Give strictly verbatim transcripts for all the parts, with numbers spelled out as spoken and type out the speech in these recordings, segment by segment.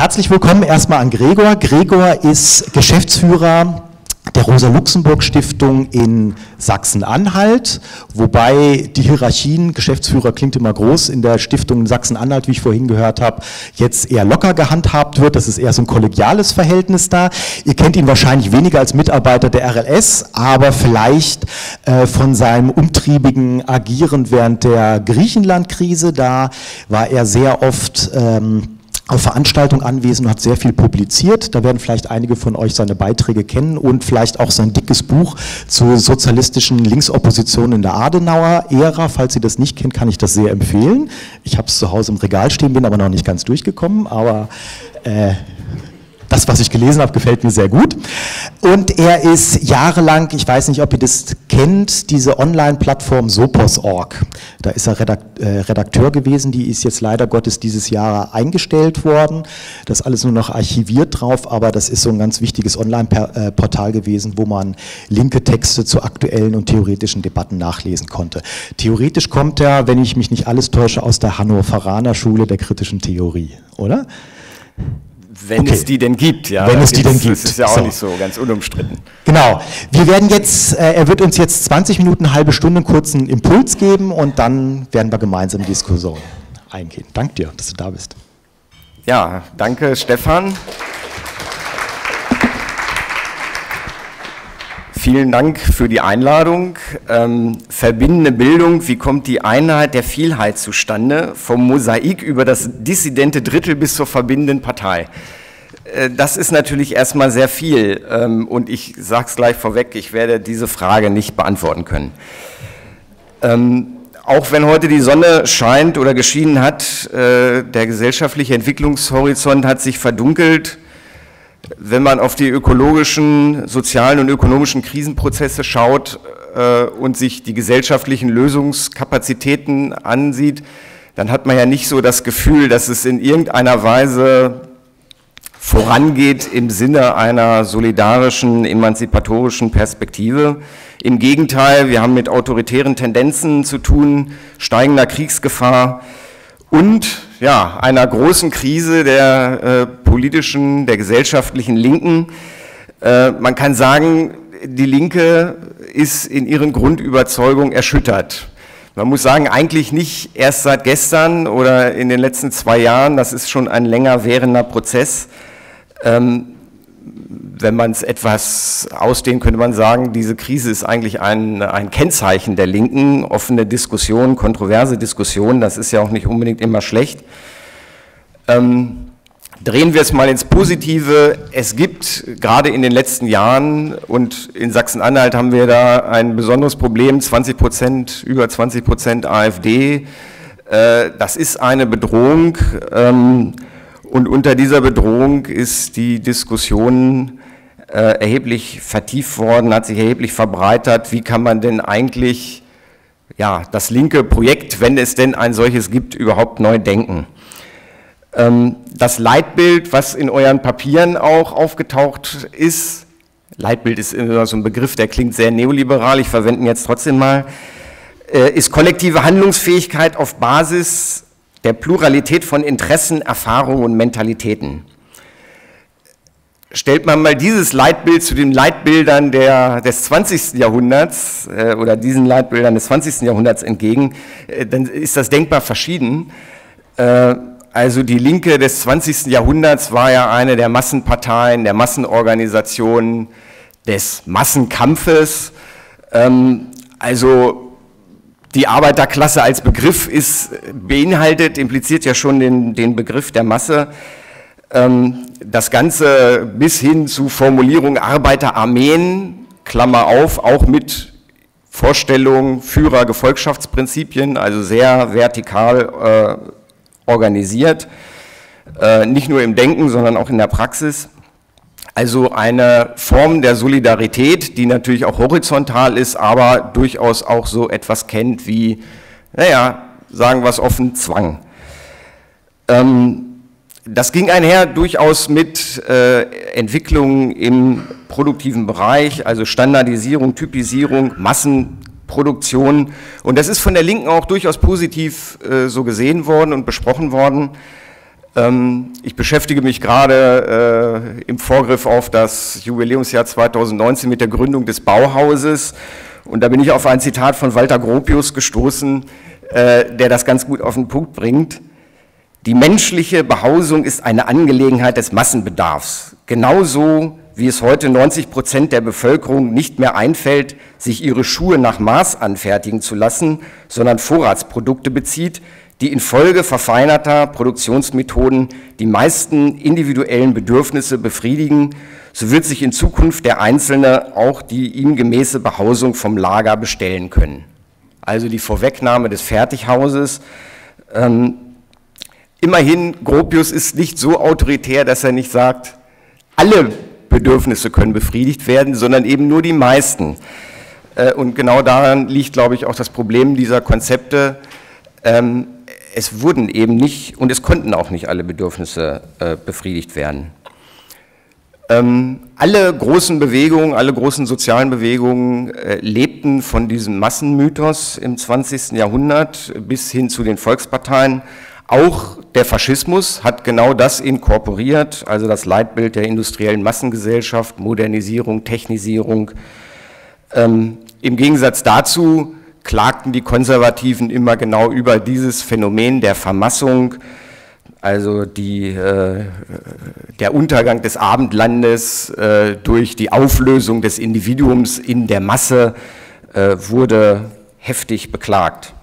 Herzlich willkommen erstmal an Gregor. Gregor ist Geschäftsführer der Rosa-Luxemburg-Stiftung in Sachsen-Anhalt, wobei die Hierarchien, Geschäftsführer klingt immer groß, in der Stiftung in Sachsen-Anhalt, wie ich vorhin gehört habe, jetzt eher locker gehandhabt wird. Das ist eher so ein kollegiales Verhältnis da. Ihr kennt ihn wahrscheinlich weniger als Mitarbeiter der R L S, aber vielleicht äh, von seinem umtriebigen Agieren während der Griechenland-Krise. Da war er sehr oft ähm, auf Veranstaltungen anwesend und hat sehr viel publiziert. Da werden vielleicht einige von euch seine Beiträge kennen und vielleicht auch sein dickes Buch zur sozialistischen Linksopposition in der Adenauer-Ära. Falls ihr das nicht kennt, kann ich das sehr empfehlen. Ich habe es zu Hause im Regal stehen, bin aber noch nicht ganz durchgekommen, aber äh, das, was ich gelesen habe, gefällt mir sehr gut. Und er ist jahrelang, ich weiß nicht, ob ihr das kennt, diese Online-Plattform Sopos Punkt org. Da ist er Redakteur gewesen, die ist jetzt leider Gottes dieses Jahr eingestellt worden. Das ist alles nur noch archiviert drauf, aber das ist so ein ganz wichtiges Online-Portal gewesen, wo man linke Texte zu aktuellen und theoretischen Debatten nachlesen konnte. Theoretisch kommt er, wenn ich mich nicht alles täusche, aus der Hannoveraner Schule der kritischen Theorie, oder? Wenn okay. es die denn gibt, ja. Wenn es die denn gibt. Das ist ja auch so. Nicht so ganz unumstritten. Genau. Wir werden jetzt, äh, er wird uns jetzt zwanzig Minuten, eine halbe Stunde einen kurzen Impuls geben und dann werden wir gemeinsam in die Diskussion eingehen. Danke dir, dass du da bist. Ja, danke Stefan. Vielen Dank für die Einladung. Ähm, verbindende Bildung, wie kommt die Einheit der Vielheit zustande? Vom Mosaik über das dissidente Drittel bis zur verbindenden Partei. Äh, das ist natürlich erstmal sehr viel ähm, und ich sage es gleich vorweg, ich werde diese Frage nicht beantworten können. Ähm, auch wenn heute die Sonne scheint oder geschienen hat, äh, der gesellschaftliche Entwicklungshorizont hat sich verdunkelt. Wenn man auf die ökologischen, sozialen und ökonomischen Krisenprozesse schaut äh, und sich die gesellschaftlichen Lösungskapazitäten ansieht, dann hat man ja nicht so das Gefühl, dass es in irgendeiner Weise vorangeht im Sinne einer solidarischen, emanzipatorischen Perspektive. Im Gegenteil, wir haben mit autoritären Tendenzen zu tun, steigender Kriegsgefahr und ja, einer großen Krise der äh, politischen, der gesellschaftlichen Linken. Äh, man kann sagen, die Linke ist in ihren Grundüberzeugungen erschüttert. Man muss sagen, eigentlich nicht erst seit gestern oder in den letzten zwei Jahren, das ist schon ein länger währender Prozess. Ähm, wenn man es etwas ausdehnt, könnte man sagen, diese Krise ist eigentlich ein, ein Kennzeichen der Linken, offene Diskussion, kontroverse Diskussion, das ist ja auch nicht unbedingt immer schlecht. Ähm, drehen wir es mal ins Positive, es gibt gerade in den letzten Jahren und in Sachsen-Anhalt haben wir da ein besonderes Problem, zwanzig Prozent, über zwanzig Prozent AfD, äh, das ist eine Bedrohung. Ähm, Und unter dieser Bedrohung ist die Diskussion äh, erheblich vertieft worden, hat sich erheblich verbreitert. Wie kann man denn eigentlich ja, das linke Projekt, wenn es denn ein solches gibt, überhaupt neu denken? Ähm, das Leitbild, was in euren Papieren auch aufgetaucht ist, Leitbild ist immer so ein Begriff, der klingt sehr neoliberal, ich verwende ihn jetzt trotzdem mal, äh, ist kollektive Handlungsfähigkeit auf Basis der Pluralität von Interessen, Erfahrungen und Mentalitäten. Stellt man mal dieses Leitbild zu den Leitbildern der, des zwanzigsten Jahrhunderts äh, oder diesen Leitbildern des zwanzigsten Jahrhunderts entgegen, äh, dann ist das denkbar verschieden. Äh, also die Linke des zwanzigsten Jahrhunderts war ja eine der Massenparteien, der Massenorganisationen, des Massenkampfes. Ähm, also die Arbeiterklasse als Begriff ist beinhaltet, impliziert ja schon den, den Begriff der Masse. Das Ganze bis hin zu Formulierung Arbeiterarmeen, Klammer auf, auch mit Vorstellung Führer, Gefolgschaftsprinzipien, also sehr vertikal äh, organisiert, äh, nicht nur im Denken, sondern auch in der Praxis. Also eine Form der Solidarität, die natürlich auch horizontal ist, aber durchaus auch so etwas kennt wie, naja, sagen wir es offen, Zwang. Ähm, das ging einher durchaus mit äh, Entwicklungen im produktiven Bereich, also Standardisierung, Typisierung, Massenproduktion. Und das ist von der Linken auch durchaus positiv äh, so gesehen worden und besprochen worden. Ähm, ich beschäftige mich gerade äh, im Vorgriff auf das Jubiläumsjahr zweitausendneunzehn mit der Gründung des Bauhauses. Und da bin ich auf ein Zitat von Walter Gropius gestoßen, äh, der das ganz gut auf den Punkt bringt. Die menschliche Behausung ist eine Angelegenheit des Massenbedarfs. Genauso wie es heute neunzig Prozent der Bevölkerung nicht mehr einfällt, sich ihre Schuhe nach Maß anfertigen zu lassen, sondern Vorratsprodukte bezieht, die infolge verfeinerter Produktionsmethoden die meisten individuellen Bedürfnisse befriedigen, so wird sich in Zukunft der Einzelne auch die ihm gemäße Behausung vom Lager bestellen können. Also die Vorwegnahme des Fertighauses. Ähm, immerhin, Gropius ist nicht so autoritär, dass er nicht sagt, alle Bedürfnisse können befriedigt werden, sondern eben nur die meisten. Äh, und genau daran liegt, glaube ich, auch das Problem dieser Konzepte. Ähm, es wurden eben nicht und es konnten auch nicht alle Bedürfnisse äh, befriedigt werden. Ähm, alle großen Bewegungen, alle großen sozialen Bewegungen äh, lebten von diesem Massenmythos im zwanzigsten Jahrhundert bis hin zu den Volksparteien. Auch der Faschismus hat genau das inkorporiert, also das Leitbild der industriellen Massengesellschaft, Modernisierung, Technisierung. Ähm, im Gegensatz dazu klagten die Konservativen immer genau über dieses Phänomen der Vermassung, also die, äh, der Untergang des Abendlandes äh, durch die Auflösung des Individuums in der Masse äh, wurde heftig beklagt.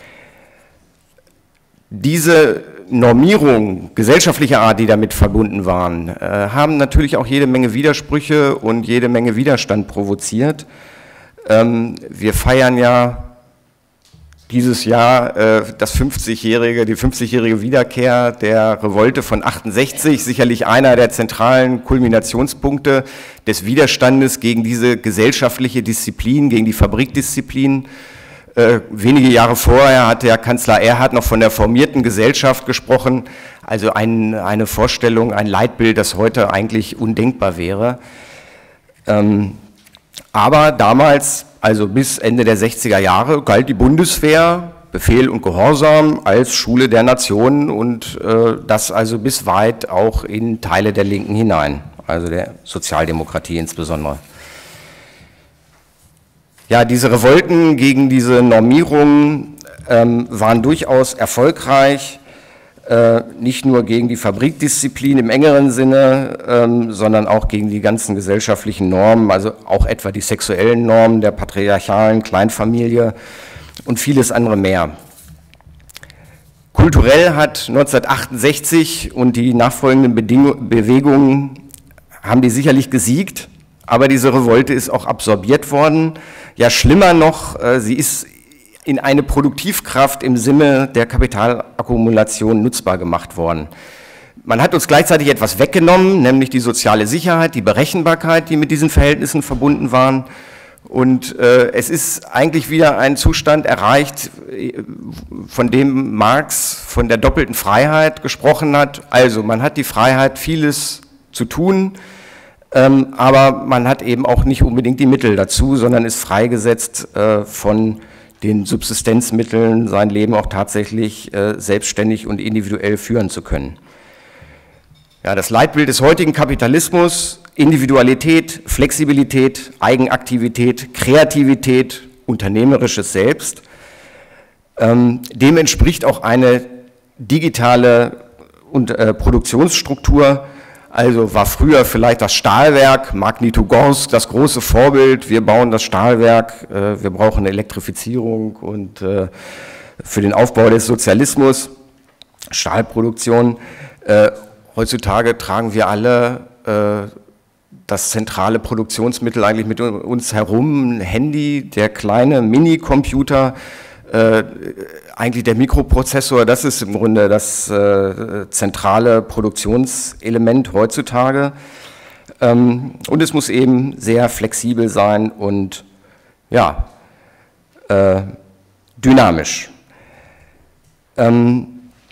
Diese Normierungen gesellschaftlicher Art, die damit verbunden waren, äh, haben natürlich auch jede Menge Widersprüche und jede Menge Widerstand provoziert. Ähm, wir feiern ja dieses Jahr äh, das fünfzigjährige, die fünfzigjährige Wiederkehr der Revolte von achtundsechzig, sicherlich einer der zentralen Kulminationspunkte des Widerstandes gegen diese gesellschaftliche Disziplin, gegen die Fabrikdisziplin. Äh, wenige Jahre vorher hatte ja Kanzler Erhard noch von der formierten Gesellschaft gesprochen, also ein, eine Vorstellung, ein Leitbild, das heute eigentlich undenkbar wäre. Ähm, aber damals, also bis Ende der sechziger Jahre, galt die Bundeswehr, Befehl und Gehorsam, als Schule der Nationen und äh, das also bis weit auch in Teile der Linken hinein, also der Sozialdemokratie insbesondere. Ja, diese Revolten gegen diese Normierungen ähm, waren durchaus erfolgreich, äh, nicht nur gegen die Fabrikdisziplin im engeren Sinne, ähm, sondern auch gegen die ganzen gesellschaftlichen Normen, also auch etwa die sexuellen Normen der patriarchalen Kleinfamilie und vieles andere mehr. Kulturell hat neunzehnhundertachtundsechzig und die nachfolgenden Bedingung, Bewegungen haben die sicherlich gesiegt, aber diese Revolte ist auch absorbiert worden. Ja, schlimmer noch, äh, sie ist in eine Produktivkraft im Sinne der Kapitalakkumulation nutzbar gemacht worden. Man hat uns gleichzeitig etwas weggenommen, nämlich die soziale Sicherheit, die Berechenbarkeit, die mit diesen Verhältnissen verbunden waren. Und äh, es ist eigentlich wieder ein Zustand erreicht, von dem Marx von der doppelten Freiheit gesprochen hat. Also man hat die Freiheit, vieles zu tun, ähm, aber man hat eben auch nicht unbedingt die Mittel dazu, sondern ist freigesetzt äh, von den Subsistenzmitteln, sein Leben auch tatsächlich äh, selbstständig und individuell führen zu können. Ja, das Leitbild des heutigen Kapitalismus: Individualität, Flexibilität, Eigenaktivität, Kreativität, unternehmerisches Selbst. Ähm, dem entspricht auch eine digitale und, äh, Produktionsstruktur. Also war früher vielleicht das Stahlwerk, Magnitogorsk, das große Vorbild. Wir bauen das Stahlwerk, äh, wir brauchen Elektrifizierung und äh, für den Aufbau des Sozialismus, Stahlproduktion. Äh, heutzutage tragen wir alle äh, das zentrale Produktionsmittel eigentlich mit uns herum, ein Handy, der kleine Minicomputer, äh, eigentlich der Mikroprozessor, das ist im Grunde das äh, zentrale Produktionselement heutzutage. Ähm, und es muss eben sehr flexibel sein und ja, äh, dynamisch. Ähm,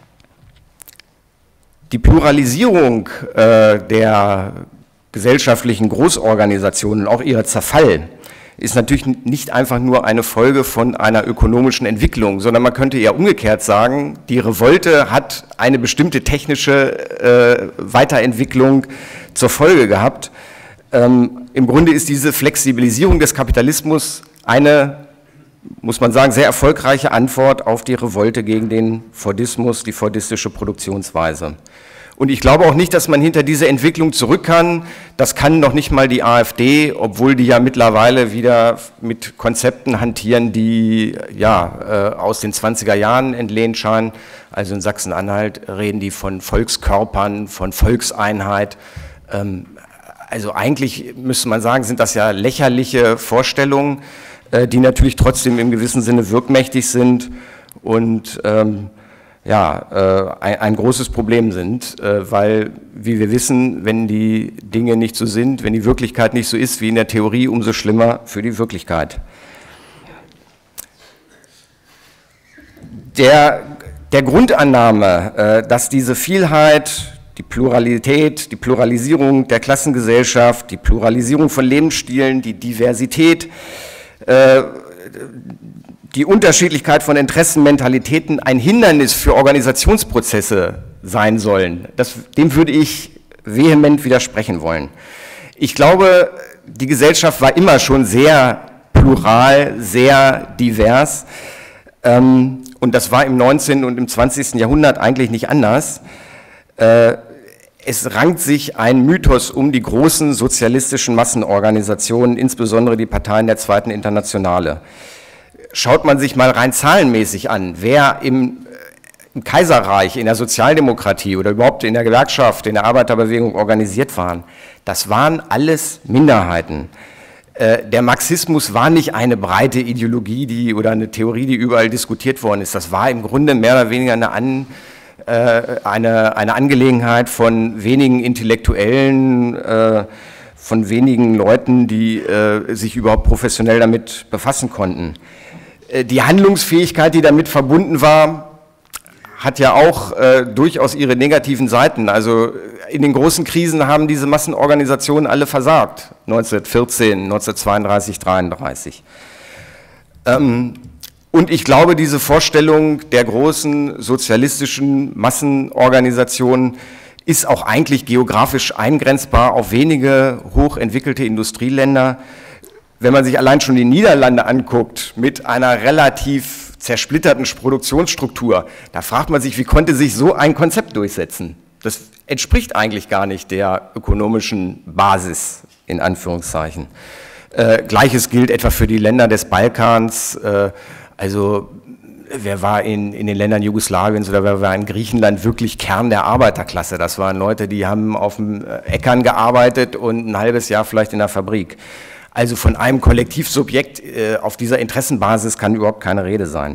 die Pluralisierung äh, der gesellschaftlichen Großorganisationen, auch ihr Zerfall, ist natürlich nicht einfach nur eine Folge von einer ökonomischen Entwicklung, sondern man könnte eher umgekehrt sagen, die Revolte hat eine bestimmte technische äh, Weiterentwicklung zur Folge gehabt. Ähm, im Grunde ist diese Flexibilisierung des Kapitalismus eine, muss man sagen, sehr erfolgreiche Antwort auf die Revolte gegen den Fordismus, die fordistische Produktionsweise. Und ich glaube auch nicht, dass man hinter diese Entwicklung zurück kann. Das kann noch nicht mal die AfD, obwohl die ja mittlerweile wieder mit Konzepten hantieren, die ja, äh, aus den zwanziger Jahren entlehnt scheinen. Also in Sachsen-Anhalt reden die von Volkskörpern, von Volkseinheit. Ähm, also eigentlich müsste man sagen, sind das ja lächerliche Vorstellungen, äh, die natürlich trotzdem im gewissen Sinne wirkmächtig sind und ähm, ja, äh, ein, ein großes Problem sind, äh, weil, wie wir wissen, wenn die Dinge nicht so sind, wenn die Wirklichkeit nicht so ist wie in der Theorie, umso schlimmer für die Wirklichkeit. Der, der Grundannahme, äh, dass diese Vielheit, die Pluralität, die Pluralisierung der Klassengesellschaft, die Pluralisierung von Lebensstilen, die Diversität, äh, die Unterschiedlichkeit von Interessen, Mentalitäten ein Hindernis für Organisationsprozesse sein sollen, das, dem würde ich vehement widersprechen wollen. Ich glaube, die Gesellschaft war immer schon sehr plural, sehr divers, ähm, und das war im neunzehnten und im zwanzigsten Jahrhundert eigentlich nicht anders. Äh, es rankt sich ein Mythos um die großen sozialistischen Massenorganisationen, insbesondere die Parteien der Zweiten Internationale. Schaut man sich mal rein zahlenmäßig an, wer im, im Kaiserreich, in der Sozialdemokratie oder überhaupt in der Gewerkschaft, in der Arbeiterbewegung organisiert waren, das waren alles Minderheiten. Äh, der Marxismus war nicht eine breite Ideologie die, oder eine Theorie, die überall diskutiert worden ist. Das war im Grunde mehr oder weniger eine, An, äh, eine, eine Angelegenheit von wenigen Intellektuellen, äh, von wenigen Leuten, die äh, sich überhaupt professionell damit befassen konnten. Die Handlungsfähigkeit, die damit verbunden war, hat ja auch äh, durchaus ihre negativen Seiten. Also in den großen Krisen haben diese Massenorganisationen alle versagt, neunzehnhundertvierzehn, neunzehnhundertzweiunddreißig, dreiunddreißig. Ähm, und ich glaube, diese Vorstellung der großen sozialistischen Massenorganisationen ist auch eigentlich geografisch eingrenzbar auf wenige hochentwickelte Industrieländer. Wenn man sich allein schon die Niederlande anguckt, mit einer relativ zersplitterten Produktionsstruktur, da fragt man sich, wie konnte sich so ein Konzept durchsetzen? Das entspricht eigentlich gar nicht der ökonomischen Basis, in Anführungszeichen. Äh, Gleiches gilt etwa für die Länder des Balkans, äh, also wer war in, in den Ländern Jugoslawiens oder wer war in Griechenland wirklich Kern der Arbeiterklasse? Das waren Leute, die haben auf dem Äckern gearbeitet und ein halbes Jahr vielleicht in der Fabrik. Also von einem Kollektivsubjekt äh, auf dieser Interessenbasis kann überhaupt keine Rede sein.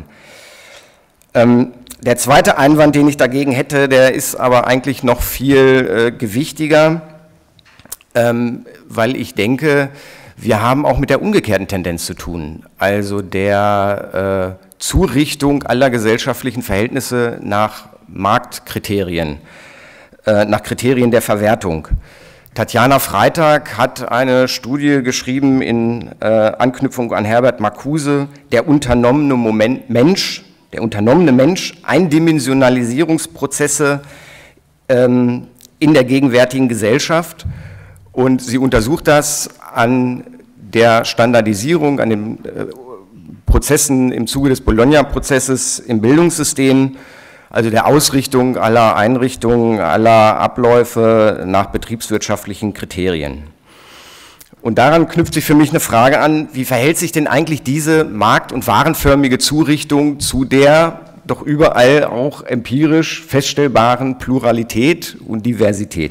Ähm, der zweite Einwand, den ich dagegen hätte, der ist aber eigentlich noch viel äh, gewichtiger, ähm, weil ich denke, wir haben auch mit der umgekehrten Tendenz zu tun, also der äh, Zurichtung aller gesellschaftlichen Verhältnisse nach Marktkriterien, äh, nach Kriterien der Verwertung. Tatjana Freitag hat eine Studie geschrieben in äh, Anknüpfung an Herbert Marcuse, der unternommene Moment, Mensch, der unternommene Mensch, Eindimensionalisierungsprozesse ähm, in der gegenwärtigen Gesellschaft, und sie untersucht das an der Standardisierung, an den äh, Prozessen im Zuge des Bologna-Prozesses im Bildungssystem, also der Ausrichtung aller Einrichtungen, aller Abläufe nach betriebswirtschaftlichen Kriterien. Und daran knüpft sich für mich eine Frage an, wie verhält sich denn eigentlich diese markt- und warenförmige Zurichtung zu der doch überall auch empirisch feststellbaren Pluralität und Diversität?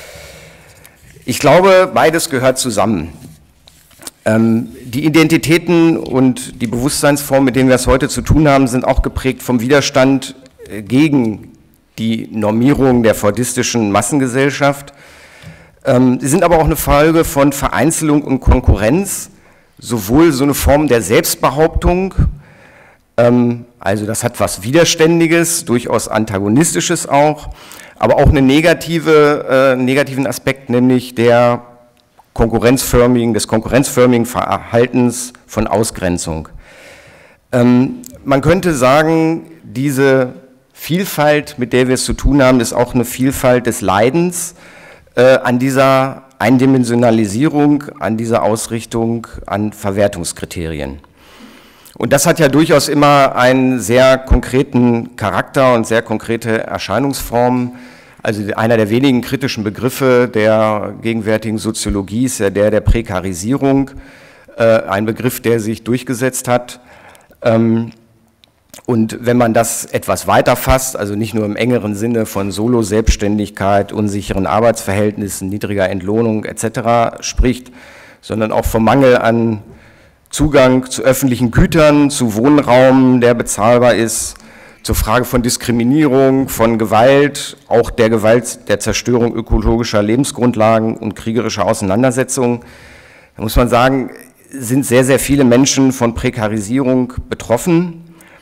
Ich glaube, beides gehört zusammen. Ähm, die Identitäten und die Bewusstseinsformen, mit denen wir es heute zu tun haben, sind auch geprägt vom Widerstand gegen die Normierung der fordistischen Massengesellschaft. Ähm, sie sind aber auch eine Folge von Vereinzelung und Konkurrenz, sowohl so eine Form der Selbstbehauptung, ähm, also das hat was Widerständiges, durchaus Antagonistisches auch, aber auch einen negative, äh, negativen Aspekt, nämlich der konkurrenzförmigen, des konkurrenzförmigen Verhaltens von Ausgrenzung. Ähm, man könnte sagen, diese Vielfalt, mit der wir es zu tun haben, ist auch eine Vielfalt des Leidens äh, an dieser Eindimensionalisierung, an dieser Ausrichtung, an Verwertungskriterien. Und das hat ja durchaus immer einen sehr konkreten Charakter und sehr konkrete Erscheinungsformen. Also einer der wenigen kritischen Begriffe der gegenwärtigen Soziologie ist ja der der Prekarisierung, äh, ein Begriff, der sich durchgesetzt hat. Ähm, und wenn man das etwas weiter fasst, also nicht nur im engeren Sinne von Solo-Selbstständigkeit, unsicheren Arbeitsverhältnissen, niedriger Entlohnung et cetera spricht, sondern auch vom Mangel an Zugang zu öffentlichen Gütern, zu Wohnraum, der bezahlbar ist, zur Frage von Diskriminierung, von Gewalt, auch der Gewalt der Zerstörung ökologischer Lebensgrundlagen und kriegerischer Auseinandersetzungen, da muss man sagen, sind sehr, sehr viele Menschen von Prekarisierung betroffen.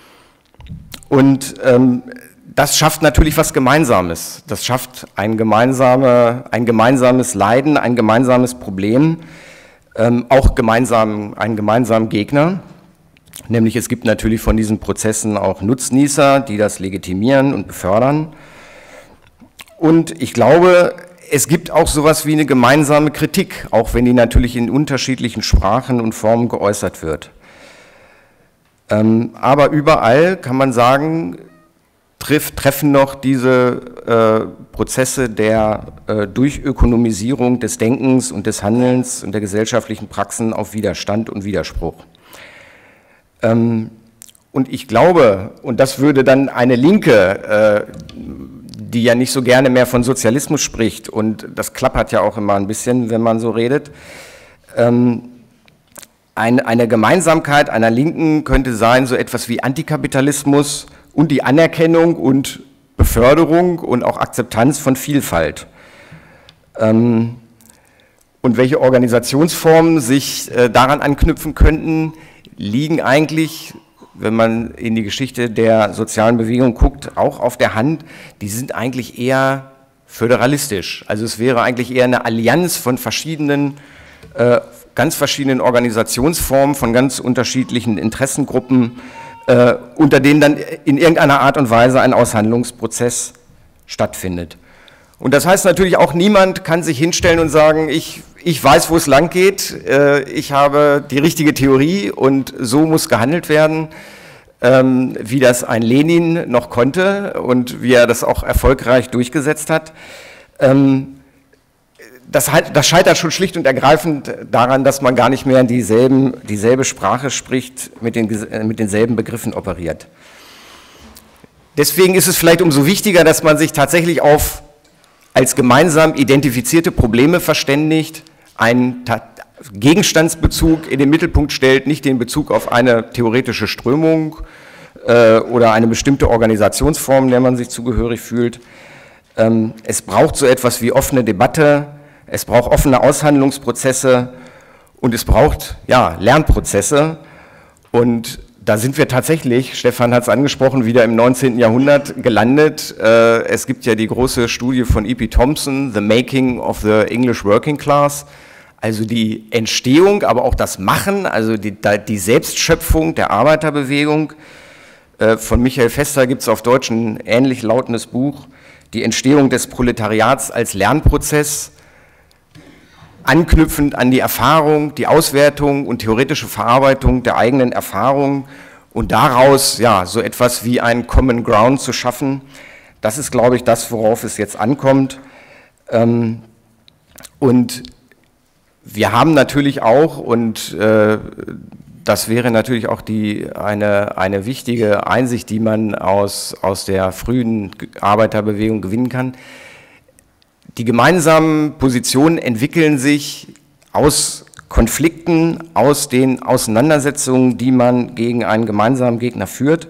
Und ähm, das schafft natürlich was Gemeinsames. Das schafft ein, gemeinsame, ein gemeinsames Leiden, ein gemeinsames Problem, ähm, auch gemeinsam, einen gemeinsamen Gegner. Nämlich es gibt natürlich von diesen Prozessen auch Nutznießer, die das legitimieren und befördern. Und ich glaube, es gibt auch sowas wie eine gemeinsame Kritik, auch wenn die natürlich in unterschiedlichen Sprachen und Formen geäußert wird. Ähm, aber überall kann man sagen, treff, treffen noch diese äh, Prozesse der äh, Durchökonomisierung des Denkens und des Handelns und der gesellschaftlichen Praxen auf Widerstand und Widerspruch. Ähm, und ich glaube, und das würde dann eine Linke, äh, die ja nicht so gerne mehr von Sozialismus spricht, und das klappert ja auch immer ein bisschen, wenn man so redet, ähm, Eine, eine Gemeinsamkeit einer Linken könnte sein, so etwas wie Antikapitalismus und die Anerkennung und Beförderung und auch Akzeptanz von Vielfalt. Ähm, und welche Organisationsformen sich äh, daran anknüpfen könnten, liegen eigentlich, wenn man in die Geschichte der sozialen Bewegung guckt, auch auf der Hand. Die sind eigentlich eher föderalistisch. Also es wäre eigentlich eher eine Allianz von verschiedenen äh, ganz verschiedenen Organisationsformen, von ganz unterschiedlichen Interessengruppen, äh, unter denen dann in irgendeiner Art und Weise ein Aushandlungsprozess stattfindet. Und das heißt natürlich auch, niemand kann sich hinstellen und sagen, ich, ich weiß, wo es lang geht, äh, ich habe die richtige Theorie und so muss gehandelt werden, ähm, wie das ein Lenin noch konnte und wie er das auch erfolgreich durchgesetzt hat. Ähm, Das, das scheitert schon schlicht und ergreifend daran, dass man gar nicht mehr dieselben, dieselbe Sprache spricht, mit, den, mit denselben Begriffen operiert. Deswegen ist es vielleicht umso wichtiger, dass man sich tatsächlich auf als gemeinsam identifizierte Probleme verständigt, einen Gegenstandsbezug in den Mittelpunkt stellt, nicht den Bezug auf eine theoretische Strömung äh, oder eine bestimmte Organisationsform, der man sich zugehörig fühlt. Ähm, es braucht so etwas wie offene Debatte. Es braucht offene Aushandlungsprozesse und es braucht ja, Lernprozesse. Und da sind wir tatsächlich, Stefan hat es angesprochen, wieder im neunzehnten Jahrhundert gelandet. Es gibt ja die große Studie von E P Thompson, The Making of the English Working Class, also die Entstehung, aber auch das Machen, also die, die Selbstschöpfung der Arbeiterbewegung. Von Michael Fester gibt es auf Deutsch ein ähnlich lautendes Buch, Die Entstehung des Proletariats als Lernprozess, anknüpfend an die Erfahrung, die Auswertung und theoretische Verarbeitung der eigenen Erfahrung und daraus ja, so etwas wie ein Common Ground zu schaffen. Das ist, glaube ich, das, worauf es jetzt ankommt. Und wir haben natürlich auch, und das wäre natürlich auch die, eine, eine wichtige Einsicht, die man aus, aus der frühen Arbeiterbewegung gewinnen kann, die gemeinsamen Positionen entwickeln sich aus Konflikten, aus den Auseinandersetzungen, die man gegen einen gemeinsamen Gegner führt.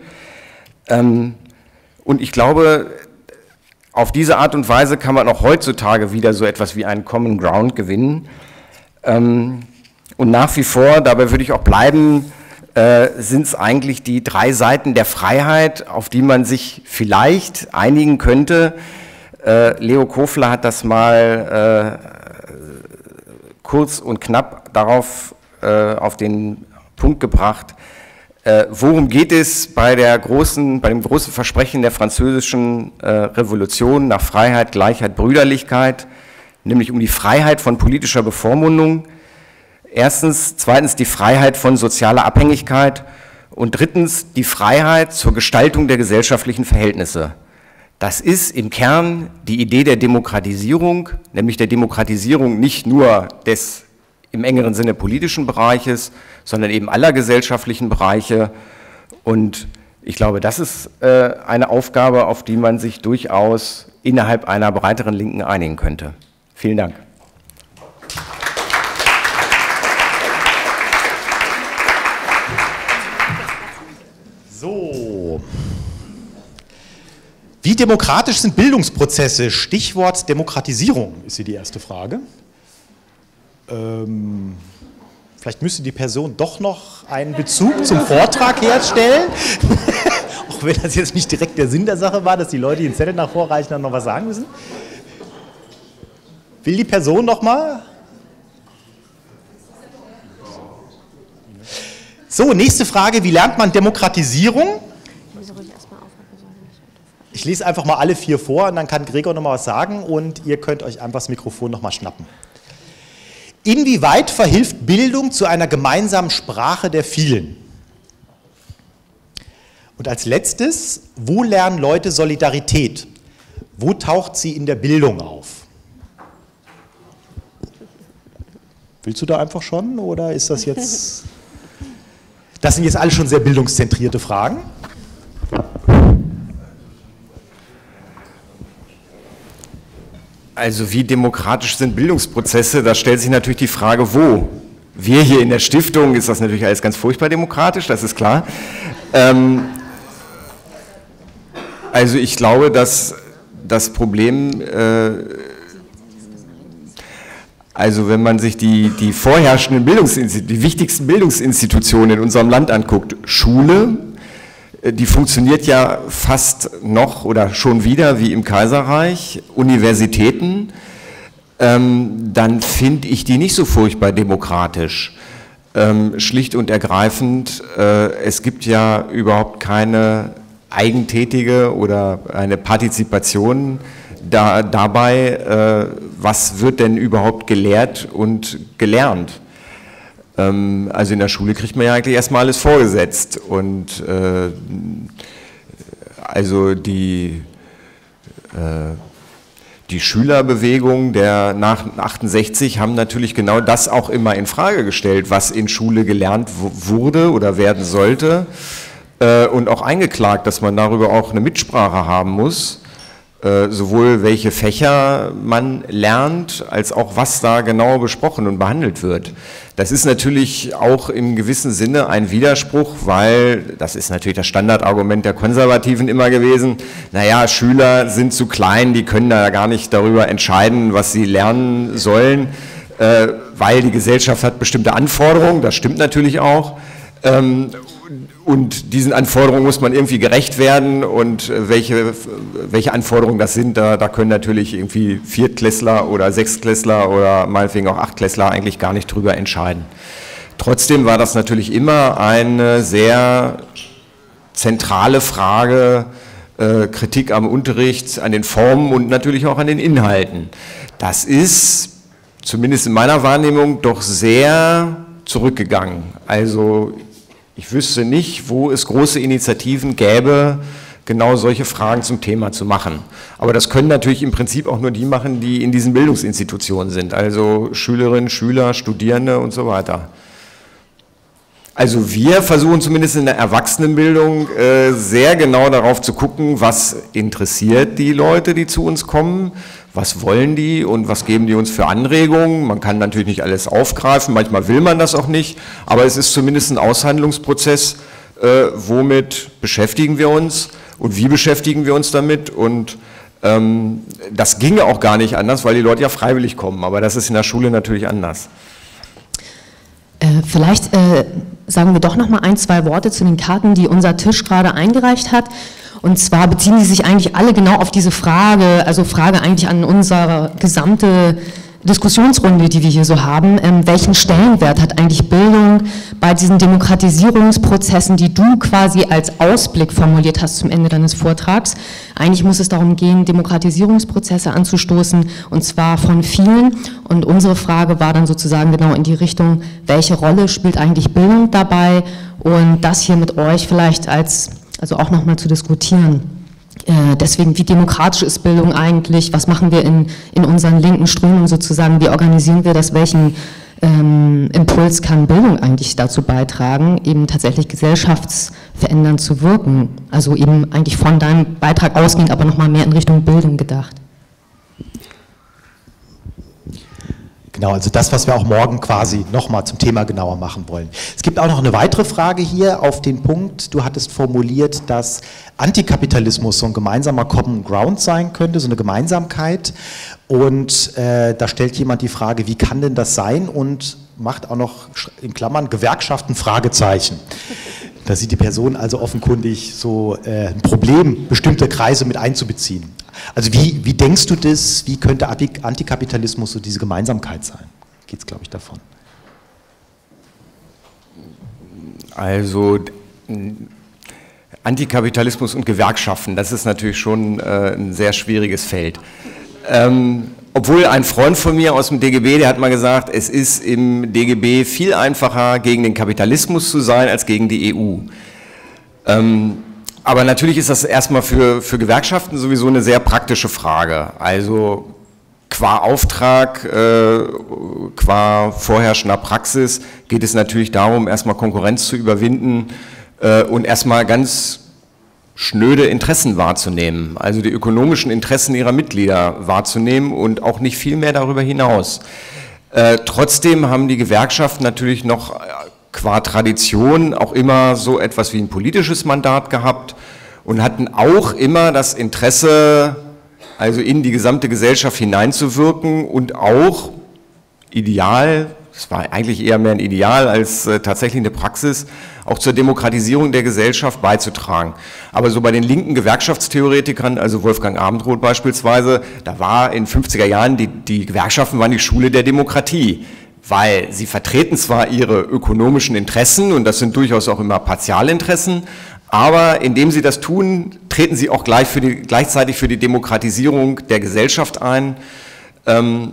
Und ich glaube, auf diese Art und Weise kann man auch heutzutage wieder so etwas wie einen Common Ground gewinnen. Und nach wie vor, dabei würde ich auch bleiben, sind es eigentlich die drei Seiten der Freiheit, auf die man sich vielleicht einigen könnte. Leo Kofler hat das mal äh, kurz und knapp darauf äh, auf den Punkt gebracht, äh, worum geht es bei, der großen, bei dem großen Versprechen der französischen äh, Revolution nach Freiheit, Gleichheit, Brüderlichkeit, nämlich um die Freiheit von politischer Bevormundung, erstens, zweitens die Freiheit von sozialer Abhängigkeit und drittens die Freiheit zur Gestaltung der gesellschaftlichen Verhältnisse. Das ist im Kern die Idee der Demokratisierung, nämlich der Demokratisierung nicht nur des im engeren Sinne politischen Bereiches, sondern eben aller gesellschaftlichen Bereiche. Und ich glaube, das ist äh, eine Aufgabe, auf die man sich durchaus innerhalb einer breiteren Linken einigen könnte. Vielen Dank. So. Wie demokratisch sind Bildungsprozesse? Stichwort Demokratisierung ist hier die erste Frage. Ähm, vielleicht müsste die Person doch noch einen Bezug zum Vortrag herstellen. Auch wenn das jetzt nicht direkt der Sinn der Sache war, dass die Leute den Zettel nach vorreichen und noch was sagen müssen. Will die Person noch mal? So, nächste Frage. Wie lernt man Demokratisierung? Ich lese einfach mal alle vier vor und dann kann Gregor noch mal was sagen und ihr könnt euch einfach das Mikrofon noch mal schnappen. Inwieweit verhilft Bildung zu einer gemeinsamen Sprache der vielen? Und als letztes, wo lernen Leute Solidarität? Wo taucht sie in der Bildung auf? Willst du da einfach schon oder ist das jetzt... Das sind jetzt alle schon sehr bildungszentrierte Fragen. Also wie demokratisch sind Bildungsprozesse, da stellt sich natürlich die Frage, wo? Wir hier in der Stiftung, ist das natürlich alles ganz furchtbar demokratisch, das ist klar. Ähm, also ich glaube, dass das Problem, äh, also wenn man sich die, die vorherrschenden Bildungsinstitutionen, die wichtigsten Bildungsinstitutionen in unserem Land anguckt, Schule, die funktioniert ja fast noch oder schon wieder wie im Kaiserreich, Universitäten, ähm, dann finde ich die nicht so furchtbar demokratisch. Ähm, schlicht und ergreifend, äh, es gibt ja überhaupt keine eigentätige oder eine Partizipation da, dabei, äh, was wird denn überhaupt gelehrt und gelernt. Also in der Schule kriegt man ja eigentlich erstmal alles vorgesetzt und äh, also die, äh, die Schülerbewegung der nach achtundsechzig haben natürlich genau das auch immer in Frage gestellt, was in Schule gelernt wurde oder werden sollte äh, und auch eingeklagt, dass man darüber auch eine Mitsprache haben muss. Sowohl welche Fächer man lernt, als auch was da genau besprochen und behandelt wird. Das ist natürlich auch im gewissen Sinne ein Widerspruch, weil, das ist natürlich das Standardargument der Konservativen immer gewesen, naja, Schüler sind zu klein, die können da gar nicht darüber entscheiden, was sie lernen sollen, äh, weil die Gesellschaft hat bestimmte Anforderungen, das stimmt natürlich auch. Ähm, Und diesen Anforderungen muss man irgendwie gerecht werden und welche, welche Anforderungen das sind, da, da können natürlich irgendwie Viertklässler oder Sechstklässler oder meinetwegen auch Achtklässler eigentlich gar nicht drüber entscheiden. Trotzdem war das natürlich immer eine sehr zentrale Frage, äh, Kritik am Unterricht, an den Formen und natürlich auch an den Inhalten. Das ist, zumindest in meiner Wahrnehmung, doch sehr zurückgegangen. Also ich wüsste nicht, wo es große Initiativen gäbe, genau solche Fragen zum Thema zu machen. Aber das können natürlich im Prinzip auch nur die machen, die in diesen Bildungsinstitutionen sind, also Schülerinnen, Schüler, Studierende und so weiter. Also wir versuchen zumindest in der Erwachsenenbildung äh, sehr genau darauf zu gucken, was interessiert die Leute, die zu uns kommen, was wollen die und was geben die uns für Anregungen. Man kann natürlich nicht alles aufgreifen, manchmal will man das auch nicht, aber es ist zumindest ein Aushandlungsprozess, äh, womit beschäftigen wir uns und wie beschäftigen wir uns damit und ähm, das ginge auch gar nicht anders, weil die Leute ja freiwillig kommen, aber das ist in der Schule natürlich anders. Äh, vielleicht äh, sagen wir doch noch mal ein, zwei Worte zu den Karten, die unser Tisch gerade eingereicht hat. Und zwar beziehen die sich eigentlich alle genau auf diese Frage, also Frage eigentlich an unsere gesamte Diskussionsrunde, die wir hier so haben, ähm, welchen Stellenwert hat eigentlich Bildung bei diesen Demokratisierungsprozessen, die du quasi als Ausblick formuliert hast zum Ende deines Vortrags? Eigentlich muss es darum gehen, Demokratisierungsprozesse anzustoßen, und zwar von vielen. Und unsere Frage war dann sozusagen genau in die Richtung, welche Rolle spielt eigentlich Bildung dabei? Und das hier mit euch vielleicht als, also auch nochmal zu diskutieren. Äh, deswegen, wie demokratisch ist Bildung eigentlich, was machen wir in, in unseren linken Strömungen sozusagen, wie organisieren wir das, welchen ähm, Impuls kann Bildung eigentlich dazu beitragen, eben tatsächlich gesellschaftsverändernd zu wirken, also eben eigentlich von deinem Beitrag ausgehend, aber nochmal mehr in Richtung Bildung gedacht. Genau, also das, was wir auch morgen quasi nochmal zum Thema genauer machen wollen. Es gibt auch noch eine weitere Frage hier auf den Punkt. Du hattest formuliert, dass Antikapitalismus so ein gemeinsamer Common Ground sein könnte, so eine Gemeinsamkeit. Und äh, da stellt jemand die Frage, wie kann denn das sein? Und macht auch noch in Klammern Gewerkschaften Fragezeichen. Da sieht die Person also offenkundig so äh, ein Problem, bestimmte Kreise mit einzubeziehen. Also wie, wie denkst du das, wie könnte Antikapitalismus so diese Gemeinsamkeit sein? Geht es, glaube ich, davon? Also Antikapitalismus und Gewerkschaften, das ist natürlich schon äh, ein sehr schwieriges Feld. Ähm, obwohl ein Freund von mir aus dem D G B, der hat mal gesagt, es ist im D G B viel einfacher, gegen den Kapitalismus zu sein, als gegen die E U. Ähm, Aber natürlich ist das erstmal für, für Gewerkschaften sowieso eine sehr praktische Frage. Also qua Auftrag, äh, qua vorherrschender Praxis geht es natürlich darum, erstmal Konkurrenz zu überwinden äh, und erstmal ganz schnöde Interessen wahrzunehmen, also die ökonomischen Interessen ihrer Mitglieder wahrzunehmen und auch nicht viel mehr darüber hinaus. Äh, trotzdem haben die Gewerkschaften natürlich noch qua Tradition auch immer so etwas wie ein politisches Mandat gehabt und hatten auch immer das Interesse, also in die gesamte Gesellschaft hineinzuwirken und auch ideal, es war eigentlich eher mehr ein Ideal als äh, tatsächlich eine Praxis, auch zur Demokratisierung der Gesellschaft beizutragen. Aber so bei den linken Gewerkschaftstheoretikern, also Wolfgang Abendroth beispielsweise, da war in den fünfziger Jahren, die, die Gewerkschaften waren die Schule der Demokratie. Weil sie vertreten zwar ihre ökonomischen Interessen, und das sind durchaus auch immer Partialinteressen, aber indem sie das tun, treten sie auch gleich für die, gleichzeitig für die Demokratisierung der Gesellschaft ein. Ähm,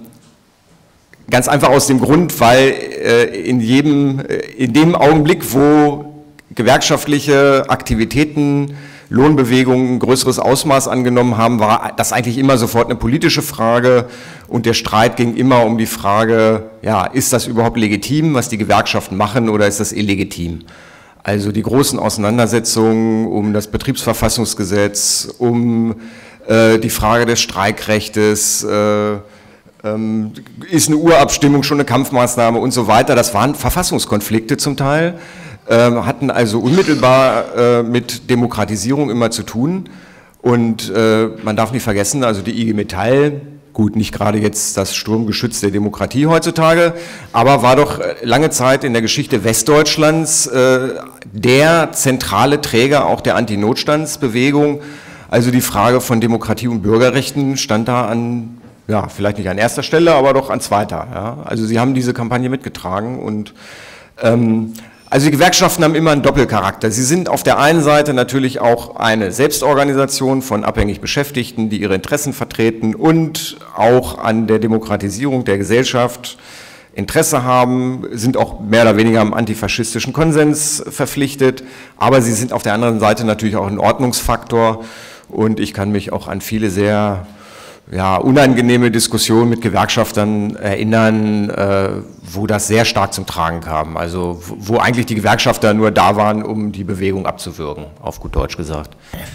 ganz einfach aus dem Grund, weil äh, in, jedem, in dem Augenblick, wo gewerkschaftliche Aktivitäten, Lohnbewegungen ein größeres Ausmaß angenommen haben, war das eigentlich immer sofort eine politische Frage, und der Streit ging immer um die Frage, ja, ist das überhaupt legitim, was die Gewerkschaften machen, oder ist das illegitim? Also die großen Auseinandersetzungen um das Betriebsverfassungsgesetz, um äh, die Frage des Streikrechtes, äh, ähm, ist eine Urabstimmung schon eine Kampfmaßnahme und so weiter, das waren Verfassungskonflikte zum Teil, hatten also unmittelbar äh, mit Demokratisierung immer zu tun, und äh, man darf nicht vergessen, also die I G Metall, gut, nicht gerade jetzt das Sturmgeschütz der Demokratie heutzutage, aber war doch lange Zeit in der Geschichte Westdeutschlands äh, der zentrale Träger auch der Antinotstandsbewegung, also die Frage von Demokratie und Bürgerrechten stand da an, ja, vielleicht nicht an erster Stelle, aber doch an zweiter. Ja? Also sie haben diese Kampagne mitgetragen, und ähm, also die Gewerkschaften haben immer einen Doppelcharakter. Sie sind auf der einen Seite natürlich auch eine Selbstorganisation von abhängig Beschäftigten, die ihre Interessen vertreten und auch an der Demokratisierung der Gesellschaft Interesse haben, sind auch mehr oder weniger am antifaschistischen Konsens verpflichtet, aber sie sind auf der anderen Seite natürlich auch ein Ordnungsfaktor, und ich kann mich auch an viele sehr ja, unangenehme Diskussionen mit Gewerkschaftern erinnern, äh, wo das sehr stark zum Tragen kam. Also wo eigentlich die Gewerkschafter nur da waren, um die Bewegung abzuwürgen, auf gut Deutsch gesagt.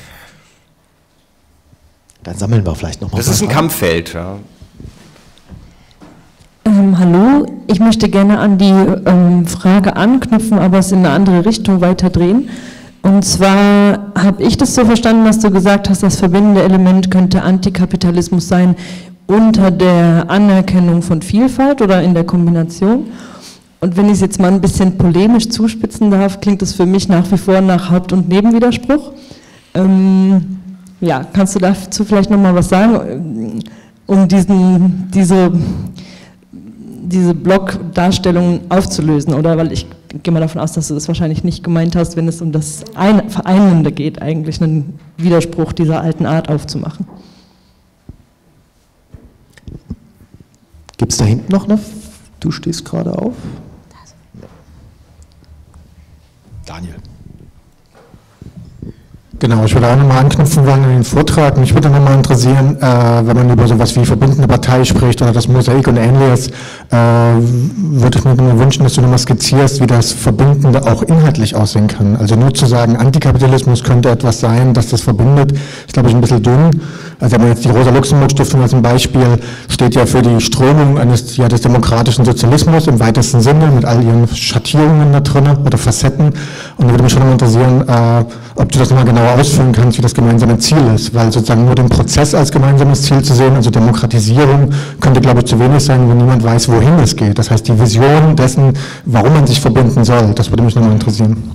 Dann sammeln wir vielleicht nochmal. Das ist ein Kampffeld. Ja. Ähm, hallo, ich möchte gerne an die ähm, Frage anknüpfen, aber es in eine andere Richtung weiterdrehen. Und zwar habe ich das so verstanden, dass du gesagt hast, das verbindende Element könnte Antikapitalismus sein unter der Anerkennung von Vielfalt oder in der Kombination. Und wenn ich es jetzt mal ein bisschen polemisch zuspitzen darf, klingt es für mich nach wie vor nach Haupt- und Nebenwiderspruch. Ähm, ja, kannst du dazu vielleicht nochmal was sagen, um diesen, diese diese Blockdarstellungen aufzulösen, oder? Weil ich gehe mal davon aus, dass du das wahrscheinlich nicht gemeint hast, wenn es um das Ein- Vereinende geht, eigentlich einen Widerspruch dieser alten Art aufzumachen. Gibt es da hinten noch eine? Du stehst gerade auf. Daniel. Genau, ich würde auch nochmal anknüpfen wollen an den Vortrag. Mich würde nochmal interessieren, äh, wenn man über sowas wie verbindende Partei spricht oder das Mosaik und Ähnliches, äh, würde ich mir nur wünschen, dass du nochmal skizzierst, wie das Verbindende auch inhaltlich aussehen kann. Also nur zu sagen, Antikapitalismus könnte etwas sein, dass das verbindet, ist, glaube ich, ein bisschen dünn. Also wenn man jetzt die Rosa-Luxemburg-Stiftung als ein Beispiel, steht ja für die Strömung eines, ja, des demokratischen Sozialismus im weitesten Sinne, mit all ihren Schattierungen da drin oder Facetten. Und da würde mich schon mal interessieren, äh, ob du das nochmal genauer ausführen kannst, wie das gemeinsame Ziel ist, weil sozusagen nur den Prozess als gemeinsames Ziel zu sehen, also Demokratisierung, könnte, glaube ich, zu wenig sein, wenn niemand weiß, wohin es geht. Das heißt, die Vision dessen, warum man sich verbinden soll, das würde mich nochmal interessieren.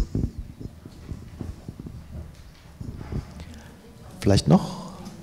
Vielleicht noch?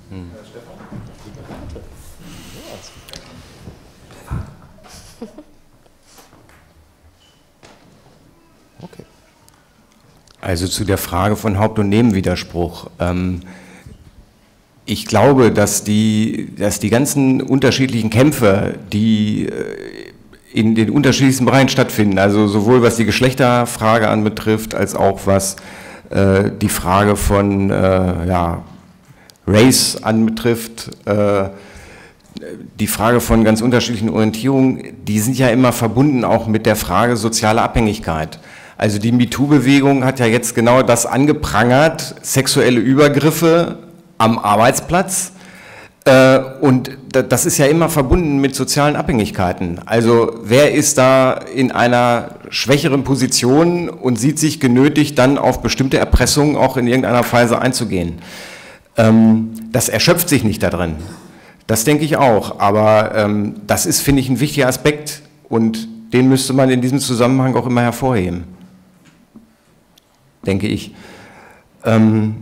Okay. Also zu der Frage von Haupt- und Nebenwiderspruch. Ähm, ich glaube, dass die, dass die ganzen unterschiedlichen Kämpfe, die in den unterschiedlichsten Bereichen stattfinden, also sowohl was die Geschlechterfrage anbetrifft, als auch was äh, die Frage von äh, ja, Race anbetrifft, äh, die Frage von ganz unterschiedlichen Orientierungen, die sind ja immer verbunden auch mit der Frage sozialer Abhängigkeit. Also die MeToo-Bewegung hat ja jetzt genau das angeprangert, sexuelle Übergriffe am Arbeitsplatz, äh, und das ist ja immer verbunden mit sozialen Abhängigkeiten. Also wer ist da in einer schwächeren Position und sieht sich genötigt, dann auf bestimmte Erpressungen auch in irgendeiner Weise einzugehen? Ähm, das erschöpft sich nicht da drin. Das denke ich auch, aber ähm, das ist, finde ich, ein wichtiger Aspekt und den müsste man in diesem Zusammenhang auch immer hervorheben, denke ich. Ähm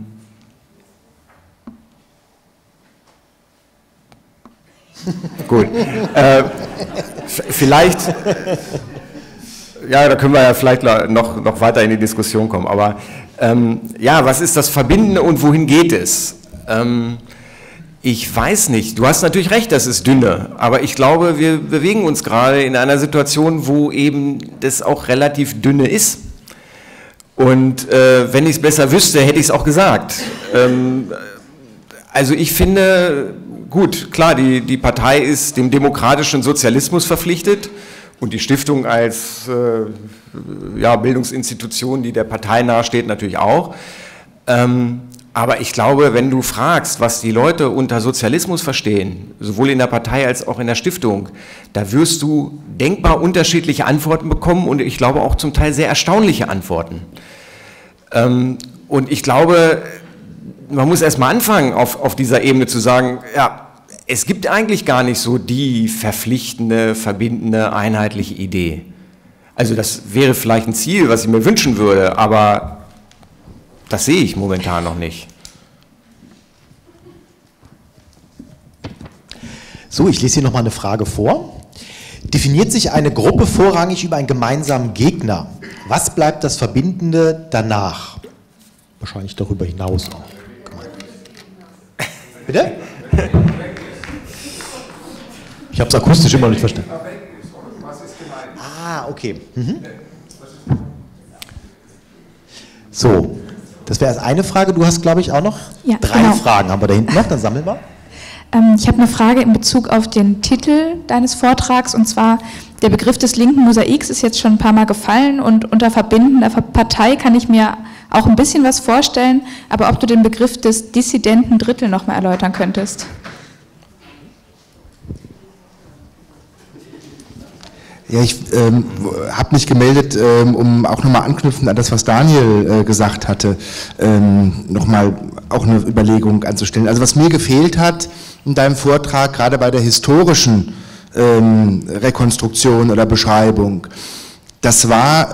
Gut, äh, vielleicht, ja, da können wir ja vielleicht noch, noch weiter in die Diskussion kommen, aber ähm, ja, was ist das Verbindende und wohin geht es? Ähm, Ich weiß nicht, du hast natürlich recht, das ist dünne, aber ich glaube, wir bewegen uns gerade in einer Situation, wo eben das auch relativ dünne ist. Und äh, wenn ich es besser wüsste, hätte ich es auch gesagt. Ähm, also ich finde, gut, klar, die, die Partei ist dem demokratischen Sozialismus verpflichtet und die Stiftung als äh, ja, Bildungsinstitution, die der Partei nahesteht, natürlich auch. Ähm, Aber ich glaube, wenn du fragst, was die Leute unter Sozialismus verstehen, sowohl in der Partei als auch in der Stiftung, da wirst du denkbar unterschiedliche Antworten bekommen und ich glaube auch zum Teil sehr erstaunliche Antworten. Und ich glaube, man muss erst mal anfangen, auf, auf dieser Ebene zu sagen, ja, es gibt eigentlich gar nicht so die verpflichtende, verbindende, einheitliche Idee. Also das wäre vielleicht ein Ziel, was ich mir wünschen würde, aber das sehe ich momentan noch nicht. So, ich lese hier nochmal eine Frage vor. Definiert sich eine Gruppe vorrangig über einen gemeinsamen Gegner? Was bleibt das Verbindende danach? Wahrscheinlich darüber hinaus auch. Bitte? Ich habe es akustisch immer noch nicht verstanden. Ah, okay. Mhm. So. Das wäre erst eine Frage. Du hast, glaube ich, auch noch ja, drei genau. Fragen. Haben wir da hinten noch? Dann sammeln wir. Ähm, ich habe eine Frage in Bezug auf den Titel deines Vortrags. Und zwar, der Begriff des linken Mosaiks ist jetzt schon ein paar Mal gefallen. Und unter verbindender Partei kann ich mir auch ein bisschen was vorstellen. Aber ob du den Begriff des dissidenten Drittel noch mal erläutern könntest? Ja, ich ähm, habe mich gemeldet, ähm, um auch nochmal anknüpfend an das, was Daniel äh, gesagt hatte, ähm, nochmal auch eine Überlegung anzustellen. Also was mir gefehlt hat in deinem Vortrag, gerade bei der historischen ähm, Rekonstruktion oder Beschreibung, das war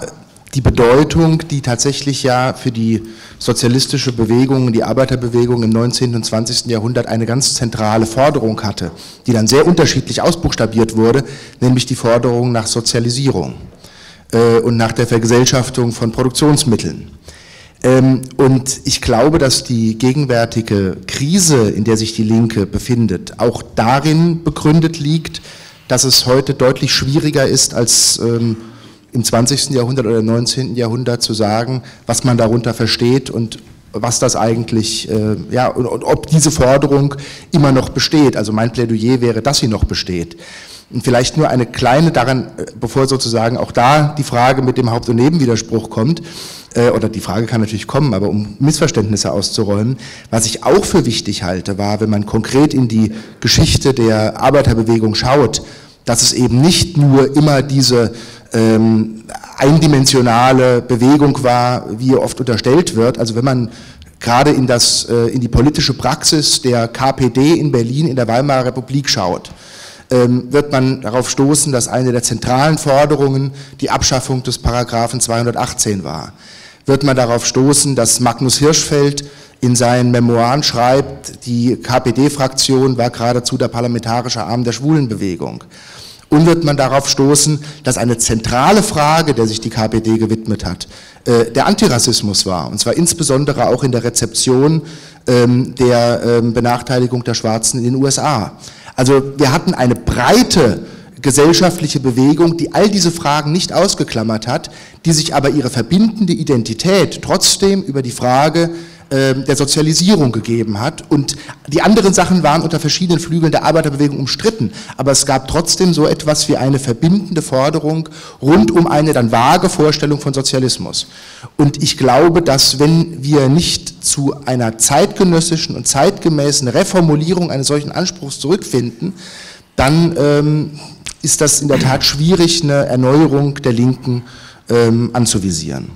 die Bedeutung, die tatsächlich ja für die sozialistische Bewegung, die Arbeiterbewegung im neunzehnten und zwanzigsten Jahrhundert eine ganz zentrale Forderung hatte, die dann sehr unterschiedlich ausbuchstabiert wurde, nämlich die Forderung nach Sozialisierung äh, und nach der Vergesellschaftung von Produktionsmitteln. Ähm, und ich glaube, dass die gegenwärtige Krise, in der sich die Linke befindet, auch darin begründet liegt, dass es heute deutlich schwieriger ist als ähm, im zwanzigsten Jahrhundert oder im neunzehnten Jahrhundert zu sagen, was man darunter versteht und was das eigentlich, äh, ja, und, und ob diese Forderung immer noch besteht. Also mein Plädoyer wäre, dass sie noch besteht. Und vielleicht nur eine kleine daran, bevor sozusagen auch da die Frage mit dem Haupt- und Nebenwiderspruch kommt, äh, oder die Frage kann natürlich kommen, aber um Missverständnisse auszuräumen, was ich auch für wichtig halte, war, wenn man konkret in die Geschichte der Arbeiterbewegung schaut, dass es eben nicht nur immer diese ähm, eindimensionale Bewegung war, wie oft unterstellt wird. Also wenn man gerade in, das, äh, in die politische Praxis der K P D in Berlin in der Weimarer Republik schaut, ähm, wird man darauf stoßen, dass eine der zentralen Forderungen die Abschaffung des Paragraphen zweihundertachtzehn war. Wird man darauf stoßen, dass Magnus Hirschfeld in seinen Memoiren schreibt, die K P D-Fraktion war geradezu der parlamentarische Arm der Schwulenbewegung. Und wird man darauf stoßen, dass eine zentrale Frage, der sich die K P D gewidmet hat, äh, der Antirassismus war. Und zwar insbesondere auch in der Rezeption ähm, der ähm, Benachteiligung der Schwarzen in den U S A. Also wir hatten eine breite gesellschaftliche Bewegung, die all diese Fragen nicht ausgeklammert hat, die sich aber ihre verbindende Identität trotzdem über die Frage der Sozialisierung gegeben hat, und die anderen Sachen waren unter verschiedenen Flügeln der Arbeiterbewegung umstritten, aber es gab trotzdem so etwas wie eine verbindende Forderung rund um eine dann vage Vorstellung von Sozialismus. Und ich glaube, dass wenn wir nicht zu einer zeitgenössischen und zeitgemäßen Reformulierung eines solchen Anspruchs zurückfinden, dann ähm, ist das in der Tat schwierig, eine Erneuerung der Linken ähm, anzuvisieren.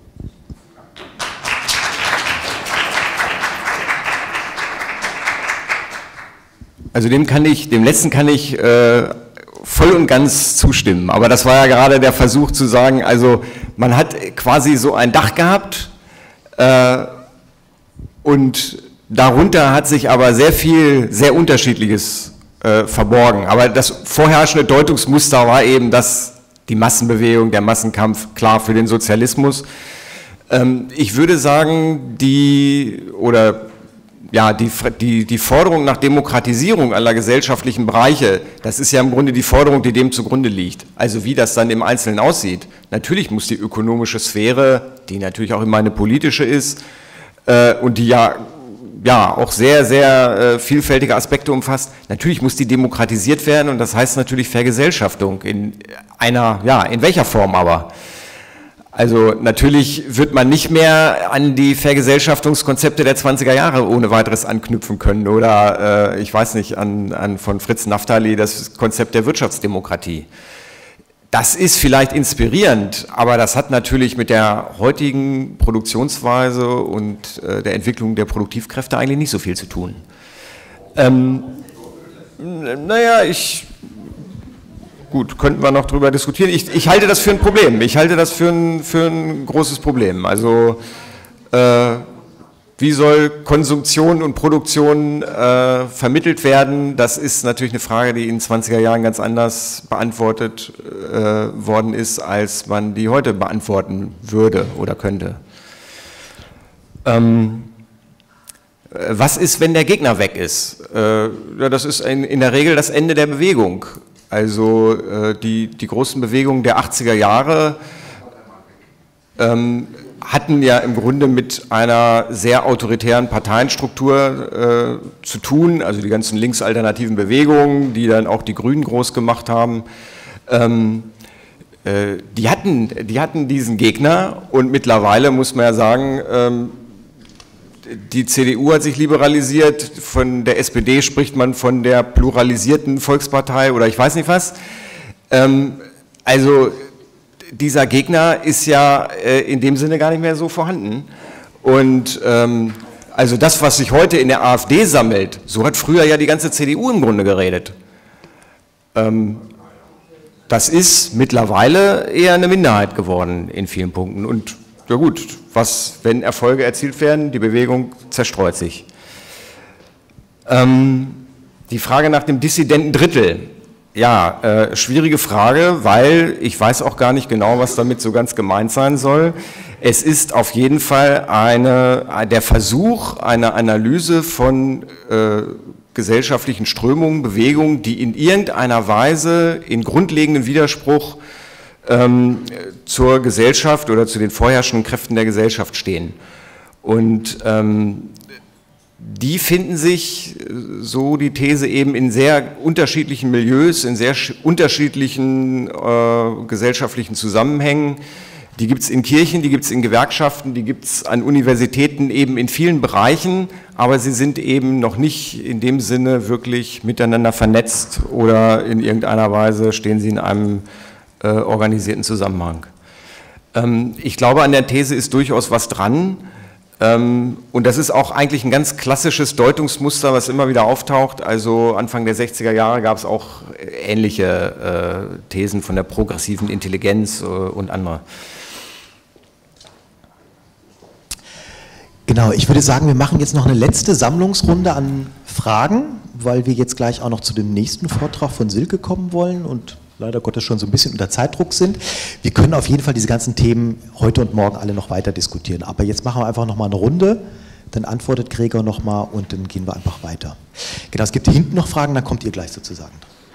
Also dem kann ich, dem letzten kann ich äh, voll und ganz zustimmen. Aber das war ja gerade der Versuch zu sagen, also man hat quasi so ein Dach gehabt äh, und darunter hat sich aber sehr viel, sehr Unterschiedliches äh, verborgen. Aber das vorherrschende Deutungsmuster war eben, dass die Massenbewegung, der Massenkampf, klar für den Sozialismus. Ähm, ich würde sagen, die, oder ja, die, die, die Forderung nach Demokratisierung aller gesellschaftlichen Bereiche, das ist ja im Grunde die Forderung, die dem zugrunde liegt. Also wie das dann im Einzelnen aussieht. Natürlich muss die ökonomische Sphäre, die natürlich auch immer eine politische ist äh, und die ja, ja auch sehr, sehr äh, vielfältige Aspekte umfasst, natürlich muss die demokratisiert werden, und das heißt natürlich Vergesellschaftung in einer, ja, in welcher Form aber? Also natürlich wird man nicht mehr an die Vergesellschaftungskonzepte der zwanziger Jahre ohne weiteres anknüpfen können oder äh, ich weiß nicht, an, an von Fritz Naftali das Konzept der Wirtschaftsdemokratie. Das ist vielleicht inspirierend, aber das hat natürlich mit der heutigen Produktionsweise und äh, der Entwicklung der Produktivkräfte eigentlich nicht so viel zu tun. Ähm, naja, ich... Gut, könnten wir noch darüber diskutieren. Ich, ich halte das für ein Problem. Ich halte das für ein, für ein großes Problem. Also äh, wie soll Konsumption und Produktion äh, vermittelt werden? Das ist natürlich eine Frage, die in den zwanziger Jahren ganz anders beantwortet äh, worden ist, als man die heute beantworten würde oder könnte. Ähm, was ist, wenn der Gegner weg ist? Äh, ja, das ist in, in der Regel das Ende der Bewegung. Also äh, die, die großen Bewegungen der achtziger Jahre ähm, hatten ja im Grunde mit einer sehr autoritären Parteienstruktur äh, zu tun, also die ganzen linksalternativen Bewegungen, die dann auch die Grünen groß gemacht haben, ähm, äh, die hatten, die hatten diesen Gegner, und mittlerweile muss man ja sagen, ähm, die C D U hat sich liberalisiert, von der S P D spricht man von der pluralisierten Volkspartei oder ich weiß nicht was. Ähm, also dieser Gegner ist ja äh, in dem Sinne gar nicht mehr so vorhanden. Und ähm, also das, was sich heute in der AfD sammelt, so hat früher ja die ganze C D U im Grunde geredet. Ähm, das ist mittlerweile eher eine Minderheit geworden in vielen Punkten. Und ja gut, was, wenn Erfolge erzielt werden, die Bewegung zerstreut sich. Ähm, die Frage nach dem dissidenten Drittel. Ja, äh, schwierige Frage, weil ich weiß auch gar nicht genau, was damit so ganz gemeint sein soll. Es ist auf jeden Fall eine, der Versuch einer Analyse von äh, gesellschaftlichen Strömungen, Bewegungen, die in irgendeiner Weise in grundlegenden Widerspruch ähm, zur Gesellschaft oder zu den vorherrschenden Kräften der Gesellschaft stehen. Und ähm, die finden sich, so die These, eben in sehr unterschiedlichen Milieus, in sehr unterschiedlichen äh, gesellschaftlichen Zusammenhängen. Die gibt es in Kirchen, die gibt es in Gewerkschaften, die gibt es an Universitäten, eben in vielen Bereichen, aber sie sind eben noch nicht in dem Sinne wirklich miteinander vernetzt oder in irgendeiner Weise stehen sie in einem äh, organisierten Zusammenhang. Ähm, ich glaube, an der These ist durchaus was dran. Und das ist auch eigentlich ein ganz klassisches Deutungsmuster, was immer wieder auftaucht. Also Anfang der sechziger Jahre gab es auch ähnliche äh, Thesen von der progressiven Intelligenz äh, und andere. Genau, ich würde sagen, wir machen jetzt noch eine letzte Sammlungsrunde an Fragen, weil wir jetzt gleich auch noch zu dem nächsten Vortrag von Silke kommen wollen und leider Gottes schon so ein bisschen unter Zeitdruck sind. Wir können auf jeden Fall diese ganzen Themen heute und morgen alle noch weiter diskutieren. Aber jetzt machen wir einfach noch mal eine Runde, dann antwortet Gregor noch mal und dann gehen wir einfach weiter. Genau, es gibt hier hinten noch Fragen, dann kommt ihr gleich sozusagen.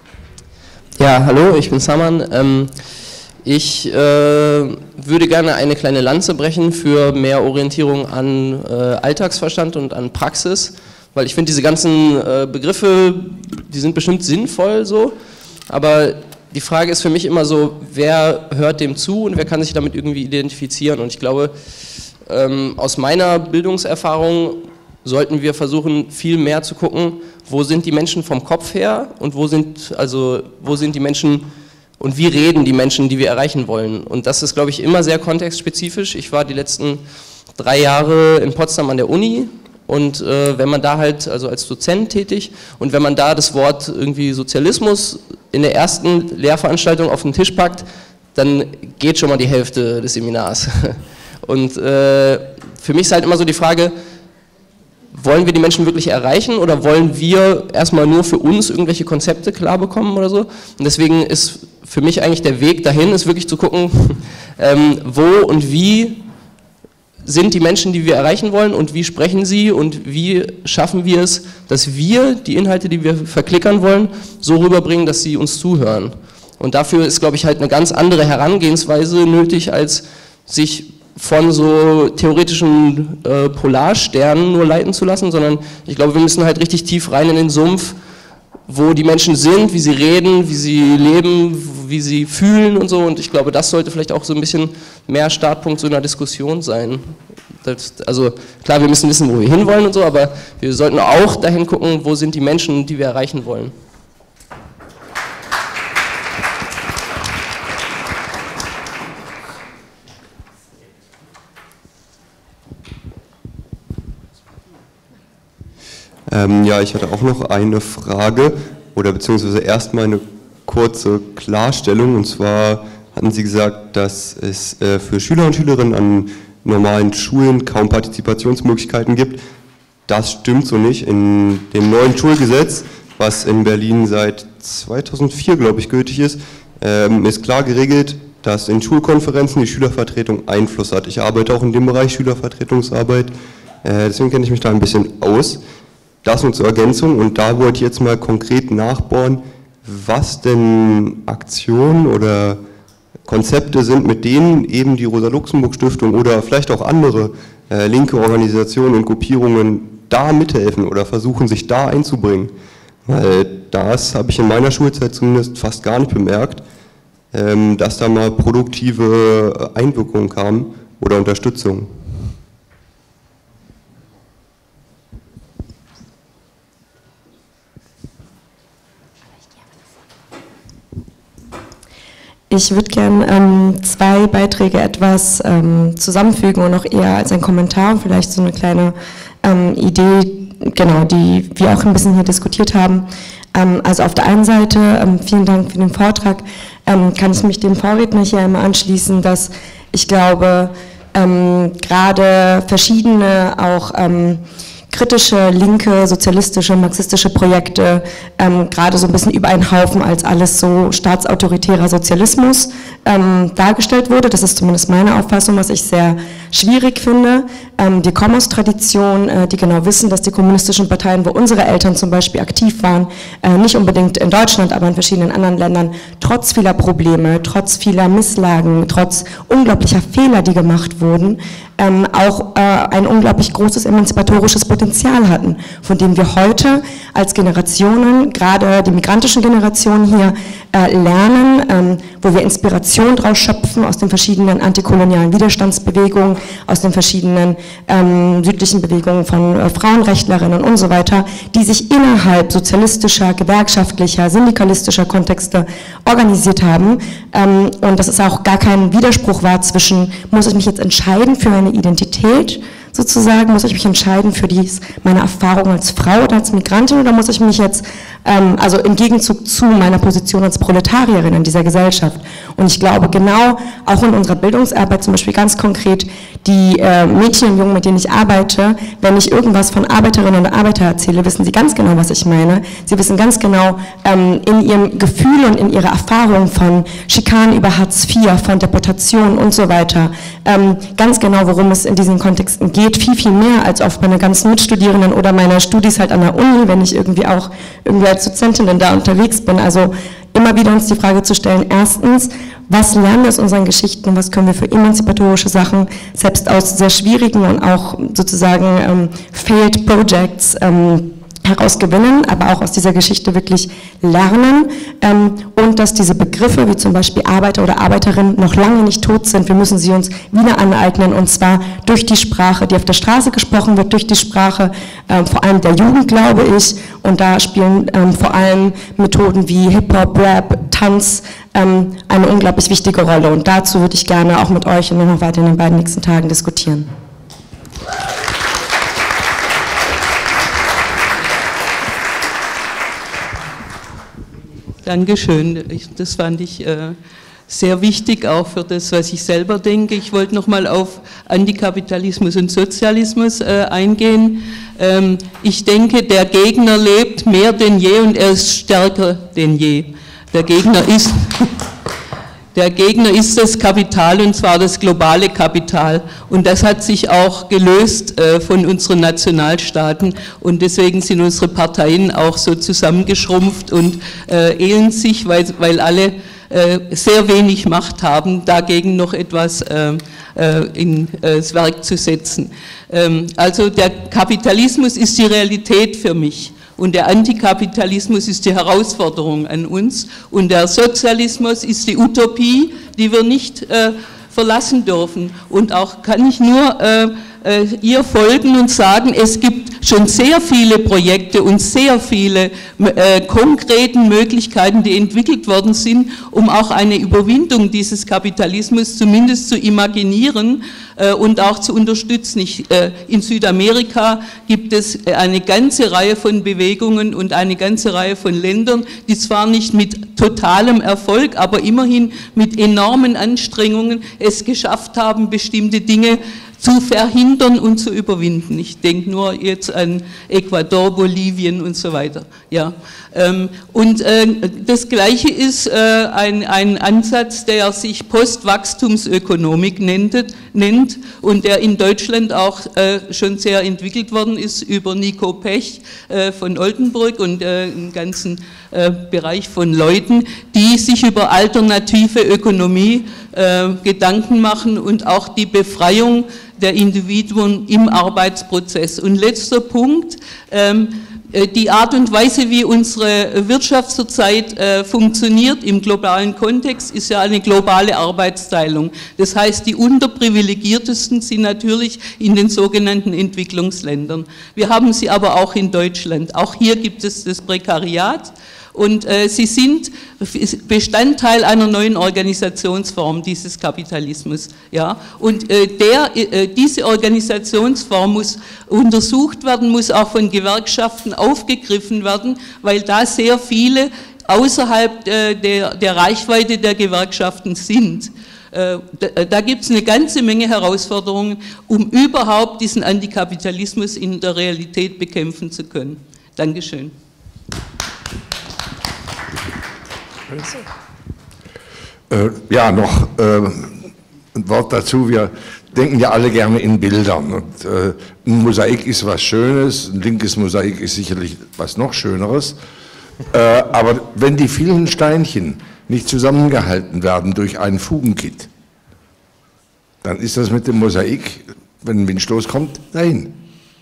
Ja, hallo, ich bin Saman. Ähm, ich äh, würde gerne eine kleine Lanze brechen für mehr Orientierung an äh, Alltagsverstand und an Praxis, weil ich finde, diese ganzen äh, Begriffe, die sind bestimmt sinnvoll so, aber die Frage ist für mich immer so, wer hört dem zu und wer kann sich damit irgendwie identifizieren? Und ich glaube, ähm, aus meiner Bildungserfahrung sollten wir versuchen, viel mehr zu gucken, wo sind die Menschen vom Kopf her und wo sind, also, wo sind die Menschen und wie reden die Menschen, die wir erreichen wollen. Und das ist, glaube ich, immer sehr kontextspezifisch. Ich war die letzten drei Jahre in Potsdam an der Uni. Und äh, wenn man da halt, also als Dozent tätig, und wenn man da das Wort irgendwie Sozialismus in der ersten Lehrveranstaltung auf den Tisch packt, dann geht schon mal die Hälfte des Seminars. Und äh, für mich ist halt immer so die Frage, wollen wir die Menschen wirklich erreichen oder wollen wir erstmal nur für uns irgendwelche Konzepte klar bekommen oder so? Und deswegen ist für mich eigentlich der Weg dahin, ist wirklich zu gucken, ähm, wo und wie sind die Menschen, die wir erreichen wollen und wie sprechen sie und wie schaffen wir es, dass wir die Inhalte, die wir verklickern wollen, so rüberbringen, dass sie uns zuhören. Und dafür ist, glaube ich, halt eine ganz andere Herangehensweise nötig, als sich von so theoretischen äh, Polarsternen nur leiten zu lassen, sondern ich glaube, wir müssen halt richtig tief rein in den Sumpf, wo die Menschen sind, wie sie reden, wie sie leben, wie sie fühlen und so. Und ich glaube, das sollte vielleicht auch so ein bisschen mehr Startpunkt so einer Diskussion sein. Das, also klar, wir müssen wissen, wo wir hinwollen und so, aber wir sollten auch dahin gucken, wo sind die Menschen, die wir erreichen wollen. Ähm, ja, ich hatte auch noch eine Frage oder beziehungsweise erstmal eine kurze Klarstellung, und zwar hatten Sie gesagt, dass es äh, für Schüler und Schülerinnen an normalen Schulen kaum Partizipationsmöglichkeiten gibt. Das stimmt so nicht. In dem neuen Schulgesetz, was in Berlin seit zweitausendvier, glaube ich, gültig ist, ähm, ist klar geregelt, dass in Schulkonferenzen die Schülervertretung Einfluss hat. Ich arbeite auch in dem Bereich Schülervertretungsarbeit, äh, deswegen kenne ich mich da ein bisschen aus. Das nur zur Ergänzung, und da wollte ich jetzt mal konkret nachbohren, was denn Aktionen oder Konzepte sind, mit denen eben die Rosa-Luxemburg-Stiftung oder vielleicht auch andere äh, linke Organisationen und Gruppierungen da mithelfen oder versuchen, sich da einzubringen. Weil das habe ich in meiner Schulzeit zumindest fast gar nicht bemerkt, ähm, dass da mal produktive Einwirkungen kamen oder Unterstützung. Ich würde gerne ähm, zwei Beiträge etwas ähm, zusammenfügen und auch eher als ein Kommentar und vielleicht so eine kleine ähm, Idee, genau, die wir auch ein bisschen hier diskutiert haben. Ähm, also auf der einen Seite, ähm, vielen Dank für den Vortrag, ähm, kann ich mich dem Vorredner hier einmal anschließen, dass ich glaube, ähm, gerade verschiedene auch ähm, kritische, linke, sozialistische, marxistische Projekte ähm, gerade so ein bisschen über einen Haufen als alles so staatsautoritärer Sozialismus ähm, dargestellt wurde. Das ist zumindest meine Auffassung, was ich sehr schwierig finde. Ähm, wir kommen aus Traditionen, äh, die genau wissen, dass die kommunistischen Parteien, wo unsere Eltern zum Beispiel aktiv waren, äh, nicht unbedingt in Deutschland, aber in verschiedenen anderen Ländern, trotz vieler Probleme, trotz vieler Misslagen, trotz unglaublicher Fehler, die gemacht wurden, ähm, auch äh, ein unglaublich großes emanzipatorisches Potenzial hatten, von dem wir heute als Generationen, gerade die migrantischen Generationen hier, äh, lernen, ähm, wo wir Inspiration draus schöpfen aus den verschiedenen antikolonialen Widerstandsbewegungen, aus den verschiedenen ähm, südlichen Bewegungen von äh, Frauenrechtlerinnen und so weiter, die sich innerhalb sozialistischer, gewerkschaftlicher, syndikalistischer Kontexte organisiert haben. Ähm, und dass es auch gar kein Widerspruch war zwischen, muss ich mich jetzt entscheiden für eine Identität, sozusagen, muss ich mich entscheiden für dies, meine Erfahrung als Frau oder als Migrantin, oder muss ich mich jetzt, ähm, also im Gegenzug zu meiner Position als Proletarierin in dieser Gesellschaft. Und ich glaube genau, auch in unserer Bildungsarbeit zum Beispiel ganz konkret, die äh, Mädchen und Jungen, mit denen ich arbeite, wenn ich irgendwas von Arbeiterinnen und Arbeitern erzähle, wissen sie ganz genau, was ich meine. Sie wissen ganz genau ähm, in ihrem Gefühl und in ihrer Erfahrung von Schikanen über Hartz vier, von Deportation und so weiter, ähm, ganz genau, worum es in diesen Kontexten geht. Viel, viel mehr als oft meine ganzen Mitstudierenden oder meiner Studis halt an der Uni, wenn ich irgendwie auch irgendwie als Dozentin dann da unterwegs bin. Also immer wieder uns die Frage zu stellen, erstens, was lernen wir aus unseren Geschichten und was können wir für emanzipatorische Sachen, selbst aus sehr schwierigen und auch sozusagen ähm, failed projects, ähm, herausgewinnen, aber auch aus dieser Geschichte wirklich lernen, ähm, und dass diese Begriffe wie zum Beispiel Arbeiter oder Arbeiterin noch lange nicht tot sind. Wir müssen sie uns wieder aneignen, und zwar durch die Sprache, die auf der Straße gesprochen wird, durch die Sprache ähm, vor allem der Jugend, glaube ich, und da spielen ähm, vor allem Methoden wie Hip-Hop, Rap, Tanz ähm, eine unglaublich wichtige Rolle, und dazu würde ich gerne auch mit euch und noch weiter in den beiden nächsten Tagen diskutieren. Dankeschön. Das fand ich äh, sehr wichtig, auch für das, was ich selber denke. Ich wollte nochmal auf Antikapitalismus und Sozialismus äh, eingehen. Ähm, ich denke, der Gegner lebt mehr denn je und er ist stärker denn je. Der Gegner ist... Der Gegner ist das Kapital, und zwar das globale Kapital, und das hat sich auch gelöst äh, von unseren Nationalstaaten, und deswegen sind unsere Parteien auch so zusammengeschrumpft und äh, ähneln sich, weil, weil alle äh, sehr wenig Macht haben, dagegen noch etwas äh, äh, ins äh, Werk zu setzen. Ähm, also der Kapitalismus ist die Realität für mich. Und der Antikapitalismus ist die Herausforderung an uns, und der Sozialismus ist die Utopie, die wir nicht äh, verlassen dürfen. Und auch kann ich nur äh, äh, ihr folgen und sagen, es gibt schon sehr viele Projekte und sehr viele äh, konkreten Möglichkeiten, die entwickelt worden sind, um auch eine Überwindung dieses Kapitalismus zumindest zu imaginieren äh, und auch zu unterstützen. Ich, äh, in Südamerika gibt es eine ganze Reihe von Bewegungen und eine ganze Reihe von Ländern, die zwar nicht mit totalem Erfolg, aber immerhin mit enormen Anstrengungen es geschafft haben, bestimmte Dinge zu verhindern und zu überwinden. Ich denke nur jetzt an Ecuador, Bolivien und so weiter. Ja. Und das Gleiche ist ein, ein Ansatz, der sich Postwachstumsökonomik nennt, nennt und der in Deutschland auch schon sehr entwickelt worden ist über Nico Pech von Oldenburg und im ganzen Bereich von Leuten, die sich über alternative Ökonomie Gedanken machen und auch die Befreiung der Individuen im Arbeitsprozess. Und letzter Punkt, ähm, die Art und Weise, wie unsere Wirtschaft zurzeit äh, funktioniert im globalen Kontext, ist ja eine globale Arbeitsteilung. Das heißt, die Unterprivilegiertesten sind natürlich in den sogenannten Entwicklungsländern. Wir haben sie aber auch in Deutschland. Auch hier gibt es das Prekariat. Und äh, sie sind Bestandteil einer neuen Organisationsform dieses Kapitalismus. Ja? Und äh, der, äh, diese Organisationsform muss untersucht werden, muss auch von Gewerkschaften aufgegriffen werden, weil da sehr viele außerhalb äh, der, der Reichweite der Gewerkschaften sind. Äh, da da gibt es eine ganze Menge Herausforderungen, um überhaupt diesen Antikapitalismus in der Realität bekämpfen zu können. Dankeschön. Äh, ja, noch äh, ein Wort dazu. Wir denken ja alle gerne in Bildern. Und, äh, ein Mosaik ist was Schönes, ein linkes Mosaik ist sicherlich was noch Schöneres. Äh, aber wenn die vielen Steinchen nicht zusammengehalten werden durch einen Fugenkit, dann ist das mit dem Mosaik, wenn ein Windstoß kommt, dahin.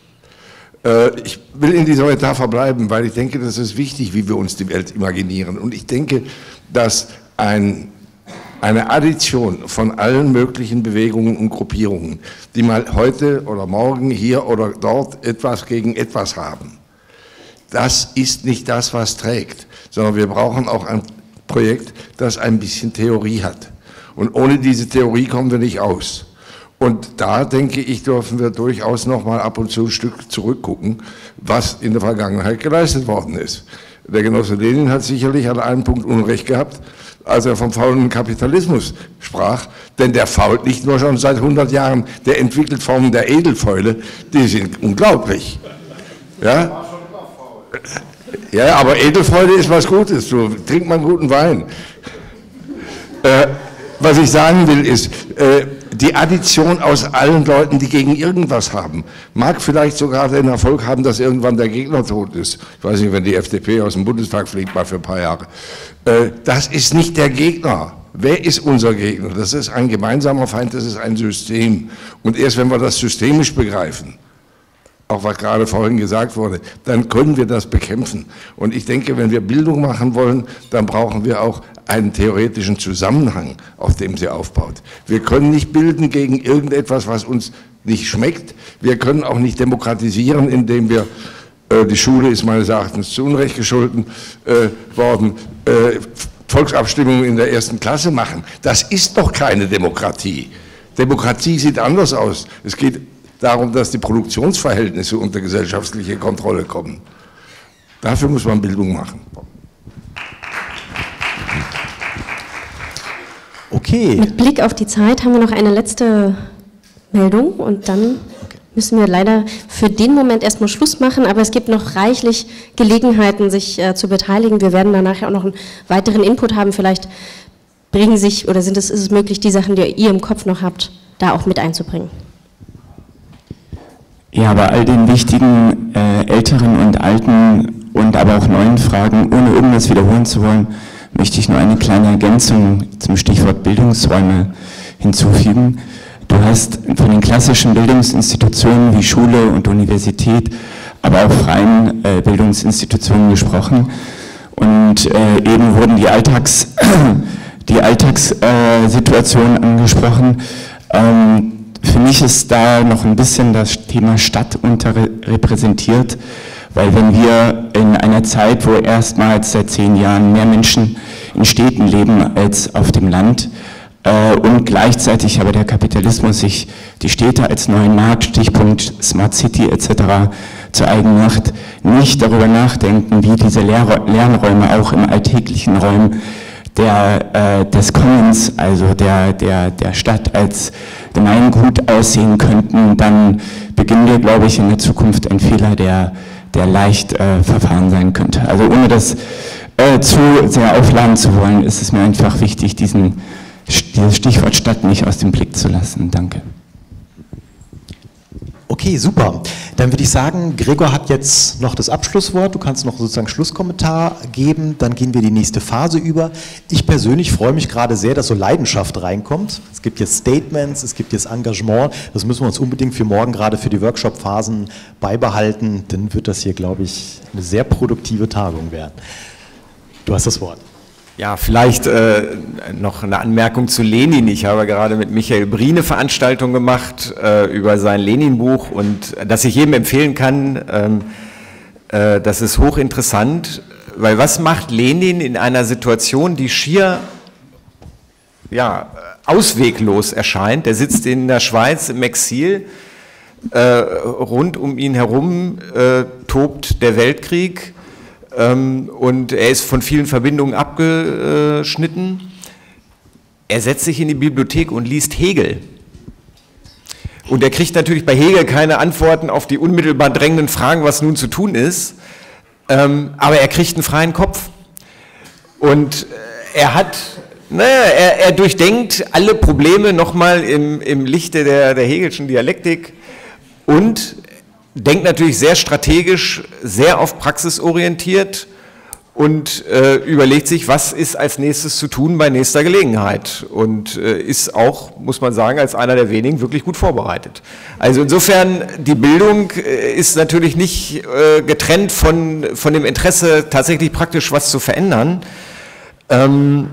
Ich will in dieser Metapher bleiben, weil ich denke, das ist wichtig, wie wir uns die Welt imaginieren. Und ich denke, dass ein, eine Addition von allen möglichen Bewegungen und Gruppierungen, die mal heute oder morgen hier oder dort etwas gegen etwas haben, das ist nicht das, was trägt, sondern wir brauchen auch ein Projekt, das ein bisschen Theorie hat. Und ohne diese Theorie kommen wir nicht aus. Und da, denke ich, dürfen wir durchaus noch mal ab und zu ein Stück zurückgucken, was in der Vergangenheit geleistet worden ist. Der Genosse Lenin hat sicherlich an einem Punkt Unrecht gehabt, als er vom faulenden Kapitalismus sprach, denn der fault nicht nur schon seit hundert Jahren, der entwickelt Formen der Edelfäule, die sind unglaublich. Ja? Ja, aber Edelfreude ist was Gutes, so trinkt man guten Wein. Äh, was ich sagen will ist, äh, die Addition aus allen Leuten, die gegen irgendwas haben, mag vielleicht sogar den Erfolg haben, dass irgendwann der Gegner tot ist. Ich weiß nicht, wenn die F D P aus dem Bundestag fliegt, mal für ein paar Jahre. Äh, das ist nicht der Gegner. Wer ist unser Gegner? Das ist ein gemeinsamer Feind, das ist ein System. Und erst wenn wir das systemisch begreifen, auch was gerade vorhin gesagt wurde, dann können wir das bekämpfen. Und ich denke, wenn wir Bildung machen wollen, dann brauchen wir auch einen theoretischen Zusammenhang, auf dem sie aufbaut. Wir können nicht bilden gegen irgendetwas, was uns nicht schmeckt. Wir können auch nicht demokratisieren, indem wir, äh, die Schule ist meines Erachtens zu Unrecht geschuldet äh, worden, äh, Volksabstimmungen in der ersten Klasse machen. Das ist doch keine Demokratie. Demokratie sieht anders aus. Es geht darum, dass die Produktionsverhältnisse unter gesellschaftliche Kontrolle kommen. Dafür muss man Bildung machen. Okay. Mit Blick auf die Zeit haben wir noch eine letzte Meldung und dann müssen wir leider für den Moment erstmal Schluss machen, aber es gibt noch reichlich Gelegenheiten, sich äh, zu beteiligen. Wir werden danach auch noch einen weiteren Input haben. Vielleicht bringen sich oder sind es, ist es möglich, die Sachen, die ihr im Kopf noch habt, da auch mit einzubringen. Ja, bei all den wichtigen äh, älteren und alten und aber auch neuen Fragen, ohne irgendwas wiederholen zu wollen, möchte ich nur eine kleine Ergänzung zum Stichwort Bildungsräume hinzufügen. Du hast von den klassischen Bildungsinstitutionen wie Schule und Universität, aber auch freien äh, Bildungsinstitutionen gesprochen. Und äh, eben wurden die Alltags, die Alltagssituationen äh, angesprochen. Ähm, für mich ist da noch ein bisschen das Thema Stadt unterrepräsentiert, weil wenn wir in einer Zeit, wo erstmals seit zehn Jahren mehr Menschen in Städten leben als auf dem Land äh, und gleichzeitig aber der Kapitalismus sich die Städte als neuen Markt, Stichpunkt Smart City et cetera zu eigen macht, nicht darüber nachdenken, wie diese Lehr- Lernräume auch im alltäglichen Raum der, äh, des Commons, also der, der, der Stadt als Gemeingut aussehen könnten, dann beginnen wir, glaube ich, in der Zukunft ein Fehler, der der leicht äh, verfahren sein könnte. Also ohne das äh, zu sehr aufladen zu wollen, ist es mir einfach wichtig, diesen, dieses Stichwort Stadt nicht aus dem Blick zu lassen. Danke. Okay, super. Dann würde ich sagen, Gregor hat jetzt noch das Abschlusswort. Du kannst noch sozusagen Schlusskommentar geben. Dann gehen wir die nächste Phase über. Ich persönlich freue mich gerade sehr, dass so Leidenschaft reinkommt. Es gibt jetzt Statements, es gibt jetzt Engagement. Das müssen wir uns unbedingt für morgen, gerade für die Workshop-Phasen beibehalten. Dann wird das hier, glaube ich, eine sehr produktive Tagung werden. Du hast das Wort. Ja, vielleicht äh, noch eine Anmerkung zu Lenin. Ich habe gerade mit Michael Brie eine Veranstaltung gemacht äh, über sein Lenin-Buch und das ich jedem empfehlen kann. Ähm, äh, das ist hochinteressant. weil was macht Lenin in einer Situation, die schier ja, ausweglos erscheint? Der sitzt in der Schweiz im Exil, äh, rund um ihn herum äh, tobt der Weltkrieg ähm, und er ist von vielen Verbindungen abgeschnitten. Er setzt sich in die Bibliothek und liest Hegel. Und er kriegt natürlich bei Hegel keine Antworten auf die unmittelbar drängenden Fragen, was nun zu tun ist, ähm, aber er kriegt einen freien Kopf. Und er hat, naja, er, er durchdenkt alle Probleme nochmal im, im Lichte der, der Hegelschen Dialektik und denkt natürlich sehr strategisch, sehr auf Praxis orientiert und äh, überlegt sich, was ist als nächstes zu tun bei nächster Gelegenheit und äh, ist auch, muss man sagen, als einer der wenigen wirklich gut vorbereitet. Also insofern, die Bildung äh, ist natürlich nicht äh, getrennt von, von dem Interesse, tatsächlich praktisch was zu verändern. Ähm,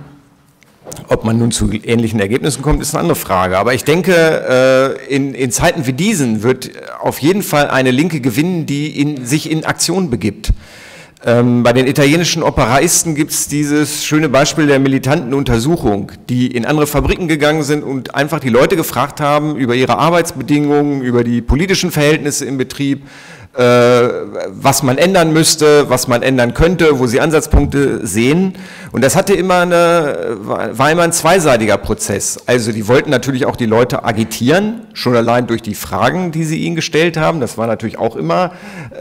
ob man nun zu ähnlichen Ergebnissen kommt, ist eine andere Frage. Aber ich denke, äh, in, in Zeiten wie diesen wird auf jeden Fall eine Linke gewinnen, die in, sich in Aktion begibt. Ähm, bei den italienischen Operaisten gibt es dieses schöne Beispiel der militanten Untersuchung, die in andere Fabriken gegangen sind und einfach die Leute gefragt haben über ihre Arbeitsbedingungen, über die politischen Verhältnisse im Betrieb, äh, was man ändern müsste, was man ändern könnte, wo sie Ansatzpunkte sehen. Und das hatte immer eine, war immer ein zweiseitiger Prozess. Also die wollten natürlich auch die Leute agitieren, schon allein durch die Fragen, die sie ihnen gestellt haben. Das war natürlich auch immer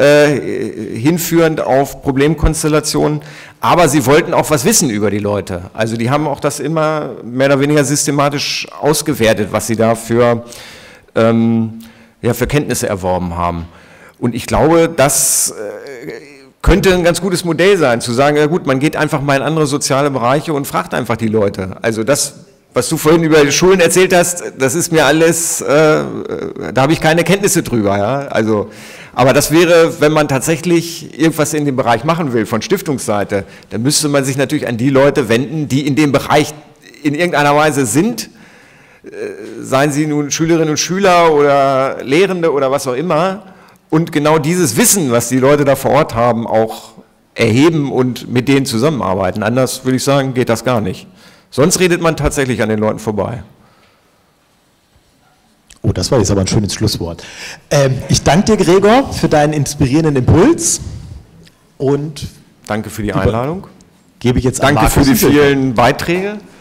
äh, hinführend auf Problemkonstellationen. Aber sie wollten auch was wissen über die Leute. Also die haben auch das immer mehr oder weniger systematisch ausgewertet, was sie da für, ähm, ja, für Kenntnisse erworben haben. Und ich glaube, das äh, könnte ein ganz gutes Modell sein, zu sagen, ja gut, man geht einfach mal in andere soziale Bereiche und fragt einfach die Leute. Also das, was du vorhin über die Schulen erzählt hast, das ist mir alles, äh, da habe ich keine Kenntnisse drüber. Ja? Also, aber das wäre, wenn man tatsächlich irgendwas in dem Bereich machen will, von Stiftungsseite, dann müsste man sich natürlich an die Leute wenden, die in dem Bereich in irgendeiner Weise sind, äh, seien sie nun Schülerinnen und Schüler oder Lehrende oder was auch immer, und genau dieses Wissen, was die Leute da vor Ort haben, auch erheben und mit denen zusammenarbeiten. Anders würde ich sagen, geht das gar nicht. Sonst redet man tatsächlich an den Leuten vorbei. Oh, das war jetzt aber ein schönes Schlusswort. Ähm, ich danke dir, Gregor, für deinen inspirierenden Impuls und danke für die Einladung. Gebe ich jetzt danke an für die vielen Beiträge.